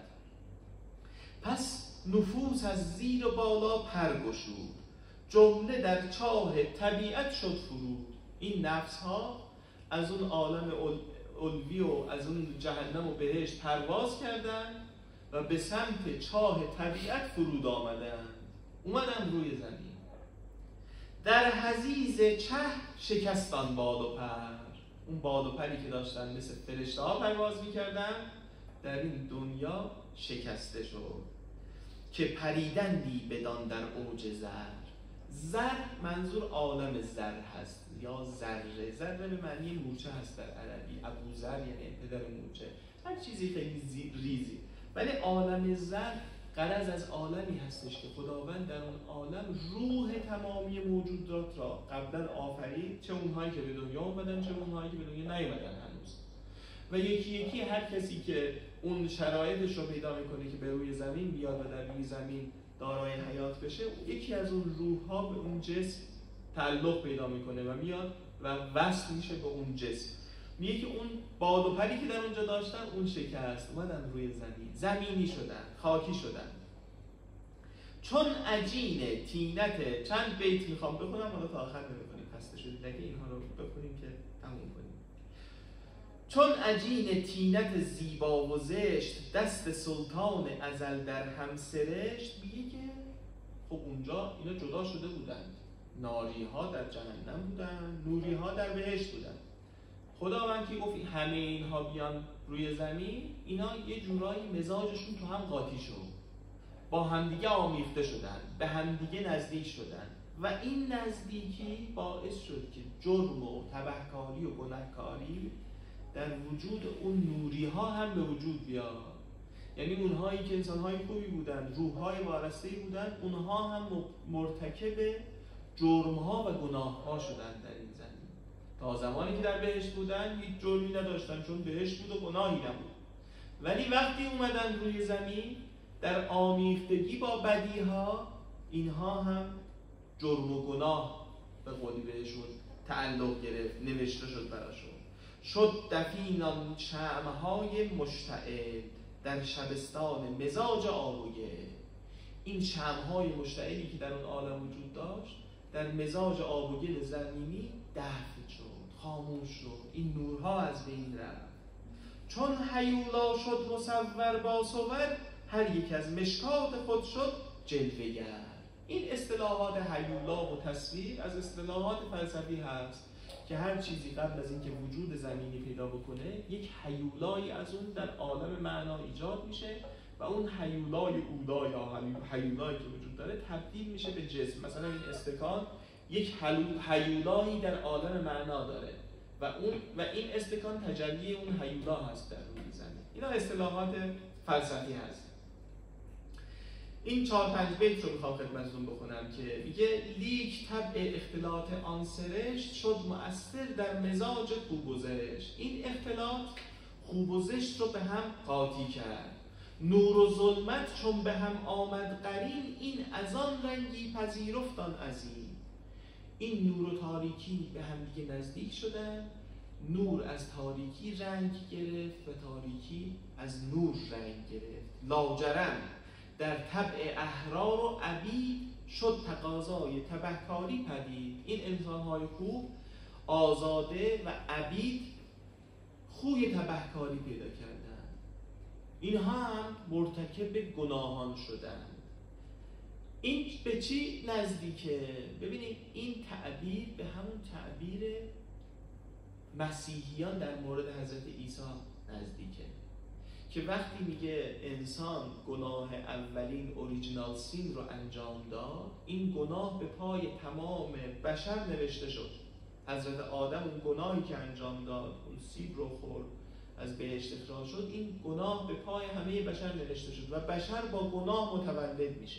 پس نفوس از زیر و بالا پر گشود، جمله در چاه طبیعت شد فرود. این نفس ها از اون عالم علوی و از اون جهنم و بهشت پرواز کردن و به سمت چاه طبیعت فرود آمدن، اومدن روی زمین. در حضیض چه شکستان بال و پر، اون بال و پری که داشتن مثل فرشته ها پرواز میکردن در این دنیا شکسته شد. که پریدندی بدان در اوج زر. زر منظور عالم زر هست یا ذره. ذره به معنی مورچه هست در عربی. ابو زر یعنی پدر مورچه، هر چیزی خیلی ریزی. ولی عالم زر غرض از عالمی هستش که خداوند در اون عالم روح تمامی موجودات را قبلا آفرید، چه اونهایی که به دنیا اومدن چه اونهایی که به دنیا نیومدن هنوز. و یکی یکی هر کسی که اون شرایطش رو پیدا میکنه که به روی زمین بیاد و در روی زمین دارای حیات بشه، یکی از اون روح‌ها به اون جسم تعلق پیدا میکنه و میاد و وصل میشه به اون جسم. میگه که اون باد و پری که در اونجا داشتن اون شکست، اومدن روی زمین، زمینی شدن، خاکی شدن. چون عجین تینت، چند بیت میخوام بخونم حالا تا آخر نمیخونیم، خسته شدید اگه اینها رو بخونیم که تموم کنیم. چون عجین تینت زیبا و زشت، دست سلطان ازل در هم سرشت. میگه که خب اونجا اینا جدا شده بودند، ناری ها در جهنم بودن، نوری ها در بهشت بودن. خداوند که گفت همه اینها بیان روی زمین، اینا یه جورایی مزاجشون تو هم قاطی شد، با همدیگه آمیخته شدن، به همدیگه نزدیک شدن و این نزدیکی باعث شد که جرم و تبهکاری و گناهکاری در وجود اون نوری ها هم به وجود بیاد. یعنی اونهایی که انسانهای خوبی بودن، روحهای وارسته بودن، اونها هم مرتکب جرم ها و گناه ها شدن در این زمین. تا زمانی که در بهشت بودن هیچ جرمی نداشتن چون بهشت بود و گناهی نبود، ولی وقتی اومدن روی زمین در آمیختگی با بدیها، اینها هم جرم و گناه به قولی بهشون تعلق گرفت، نوشته شد براشون. شد دفینان شمعهای مشتعل در شبستان مزاج آبویه. این شمعهای مشتعلی که در اون عالم وجود داشت در مزاج آب و گل زمینی دفن شد، خاموش شد، این نورها از بین رفت. چون هیولا شد مصور با صور، هر یک از مشکات خود شد جلوه‌گر. این اصطلاحات هیولا و تصویر از اصطلاحات فلسفی هست که هر چیزی قبل از اینکه وجود زمینی پیدا بکنه یک هیولایی از اون در عالم معنا ایجاد میشه و اون هیولای اولا یا هیولایی که وجود داره تبدیل میشه به جسم. مثلا این استکان یک هیولایی در عالم معنا داره و اون و این استکان تجلی اون هیولا هست در روی زمین. اینا اصطلاحات فلسفی هست. این چهار پنج بیت رو میخوام خدمتتون بخونم که میگه لیک طبع اختلاط آن سرشت شد مؤثر در مزاج خوب و زشت. این اختلاط خوب و زشت رو به هم قاطی کرد. نور و ظلمت چون به هم آمد قرین، این از آن رنگی پذیرفتان عظیم. این نور و تاریکی به هم دیگه نزدیک شدن. نور از تاریکی رنگ گرفت و تاریکی از نور رنگ گرفت. لاجرم در طبع احرار و عبید شد تقاضای تبهکاری پدید. این انسان‌های خوب آزاده و عبید خوی تبهکاری پیدا کردن، اینها هم مرتکب گناهان شدن. این به چی نزدیکه؟ ببینید این تعبیر به همون تعبیر مسیحیان در مورد حضرت عیسی نزدیکه که وقتی میگه انسان گناه اولین اوریجینال سین رو انجام داد، این گناه به پای تمام بشر نوشته شد. حضرت آدم اون گناهی که انجام داد، اون سیب رو خورد، از بهشت اخراج شد، این گناه به پای همه بشر نوشته شد و بشر با گناه متولد میشه.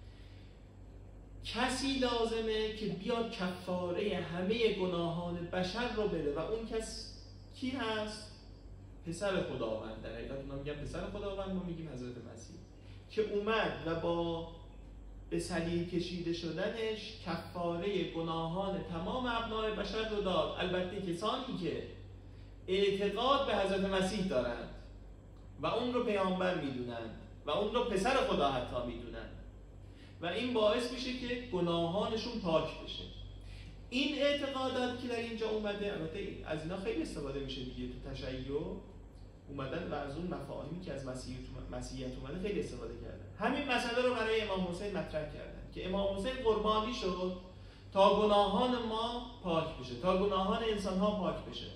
کسی لازمه که بیاد کفاره همه گناهان بشر رو بده و اون کس کی هست؟ پسر خداوند. در حقیقت اونا میگن پسر خداوند، ما میگیم حضرت مسیح که اومد و با به صلیب کشیده شدنش کفاره گناهان تمام ابنای بشر رو داد. البته کسانی که اعتقاد به حضرت مسیح دارند و اون رو پیامبر میدونن و اون رو پسر خدا حتی میدونن و این باعث میشه که گناهانشون پاک بشه. این اعتقادات که در اینجا اومده، البته از اینا خیلی استفاده میشه دیگه تو تشیع اومدن و از اون مفاهیمی که از مسیحیت اومده خیلی استفاده کردن. همین مسئله رو برای امام حسین مطرح کردن که امام حسین قربانی شد تا گناهان ما پاک بشه، تا گناهان انسان ها پاک بشه.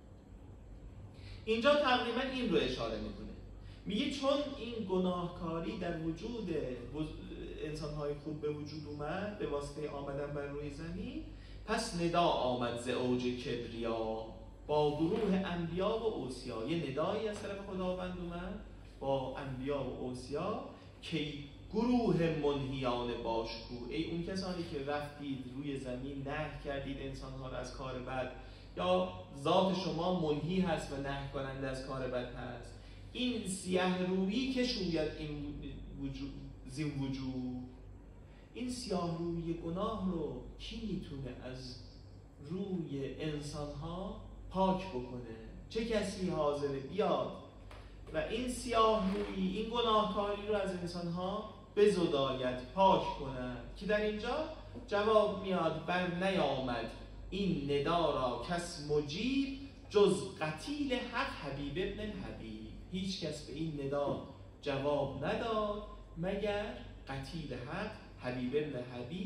اینجا تقریبا این رو اشاره میکنه، میگه چون این گناهکاری در وجود انسان های خوب به وجود اومد به واسطه آمدن بر روی زمین، پس ندا آمد ز اوج کبریا با گروه انبیا و اوصیا. یه ندایی از طرف خداوند اومد با انبیا و اوصیا که گروه منهیان باشکوه، ای اون کسانی که رفتید روی زمین نهی کردید انسانها را از کار بد، یا ذات شما منهی هست و نهی کننده از کار بد هست، این سیاه رویی که شوید این وجود زین وجود، این سیاه روی گناه رو کی میتونه از روی انسانها پاک بکنه؟ چه کسی حاضره بیاد و این سیاه روی، این گناهکاری رو از انسانها بزداید، پاک کنه؟ که در اینجا جواب میاد بر نیامد این ندا را کس مجیب جز قتیل حق حبیب ابن الحبیب. هیچ کس به این ندا جواب نداد مگر قتیل حق حبیب ابن حبیب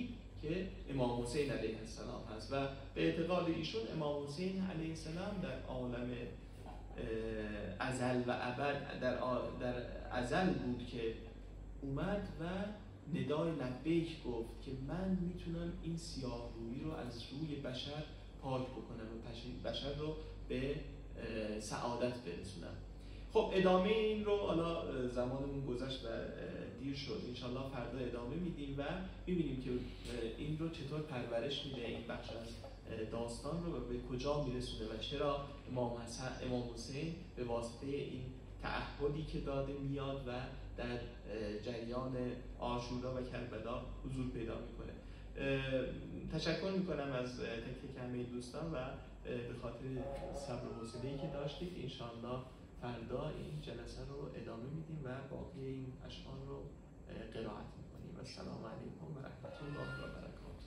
که امام حسین علیه السلام هست و به اعتقاد ایشون امام حسین علیه السلام در عالم ازل و ابد در, در ازل بود که اومد و ندای لبیک گفت که من میتونم این سیاه رویی رو از روی بشر پاک بکنم و بشر رو به سعادت برسونم. خب ادامه این رو حالا زمانمون گذشت و دیر شد، انشالله فردا ادامه میدیم و میبینیم که این رو چطور پرورش میده این بخش از داستان رو و به کجا میرسونه و چرا امام حسن امام حسین به واسطه این تعهدی که داده میاد و در جریان عاشورا و کربلا حضور پیدا میکنه. تشکر میکنم از تک تک همه دوستان و به خاطر صبر و حوصله‌ای که داشتید. انشالله فردا این جلسه رو ادامه میدیم و باقی این اشعار رو قرائت میکنیم. السلام علیکم و رحمت الله و برکاته.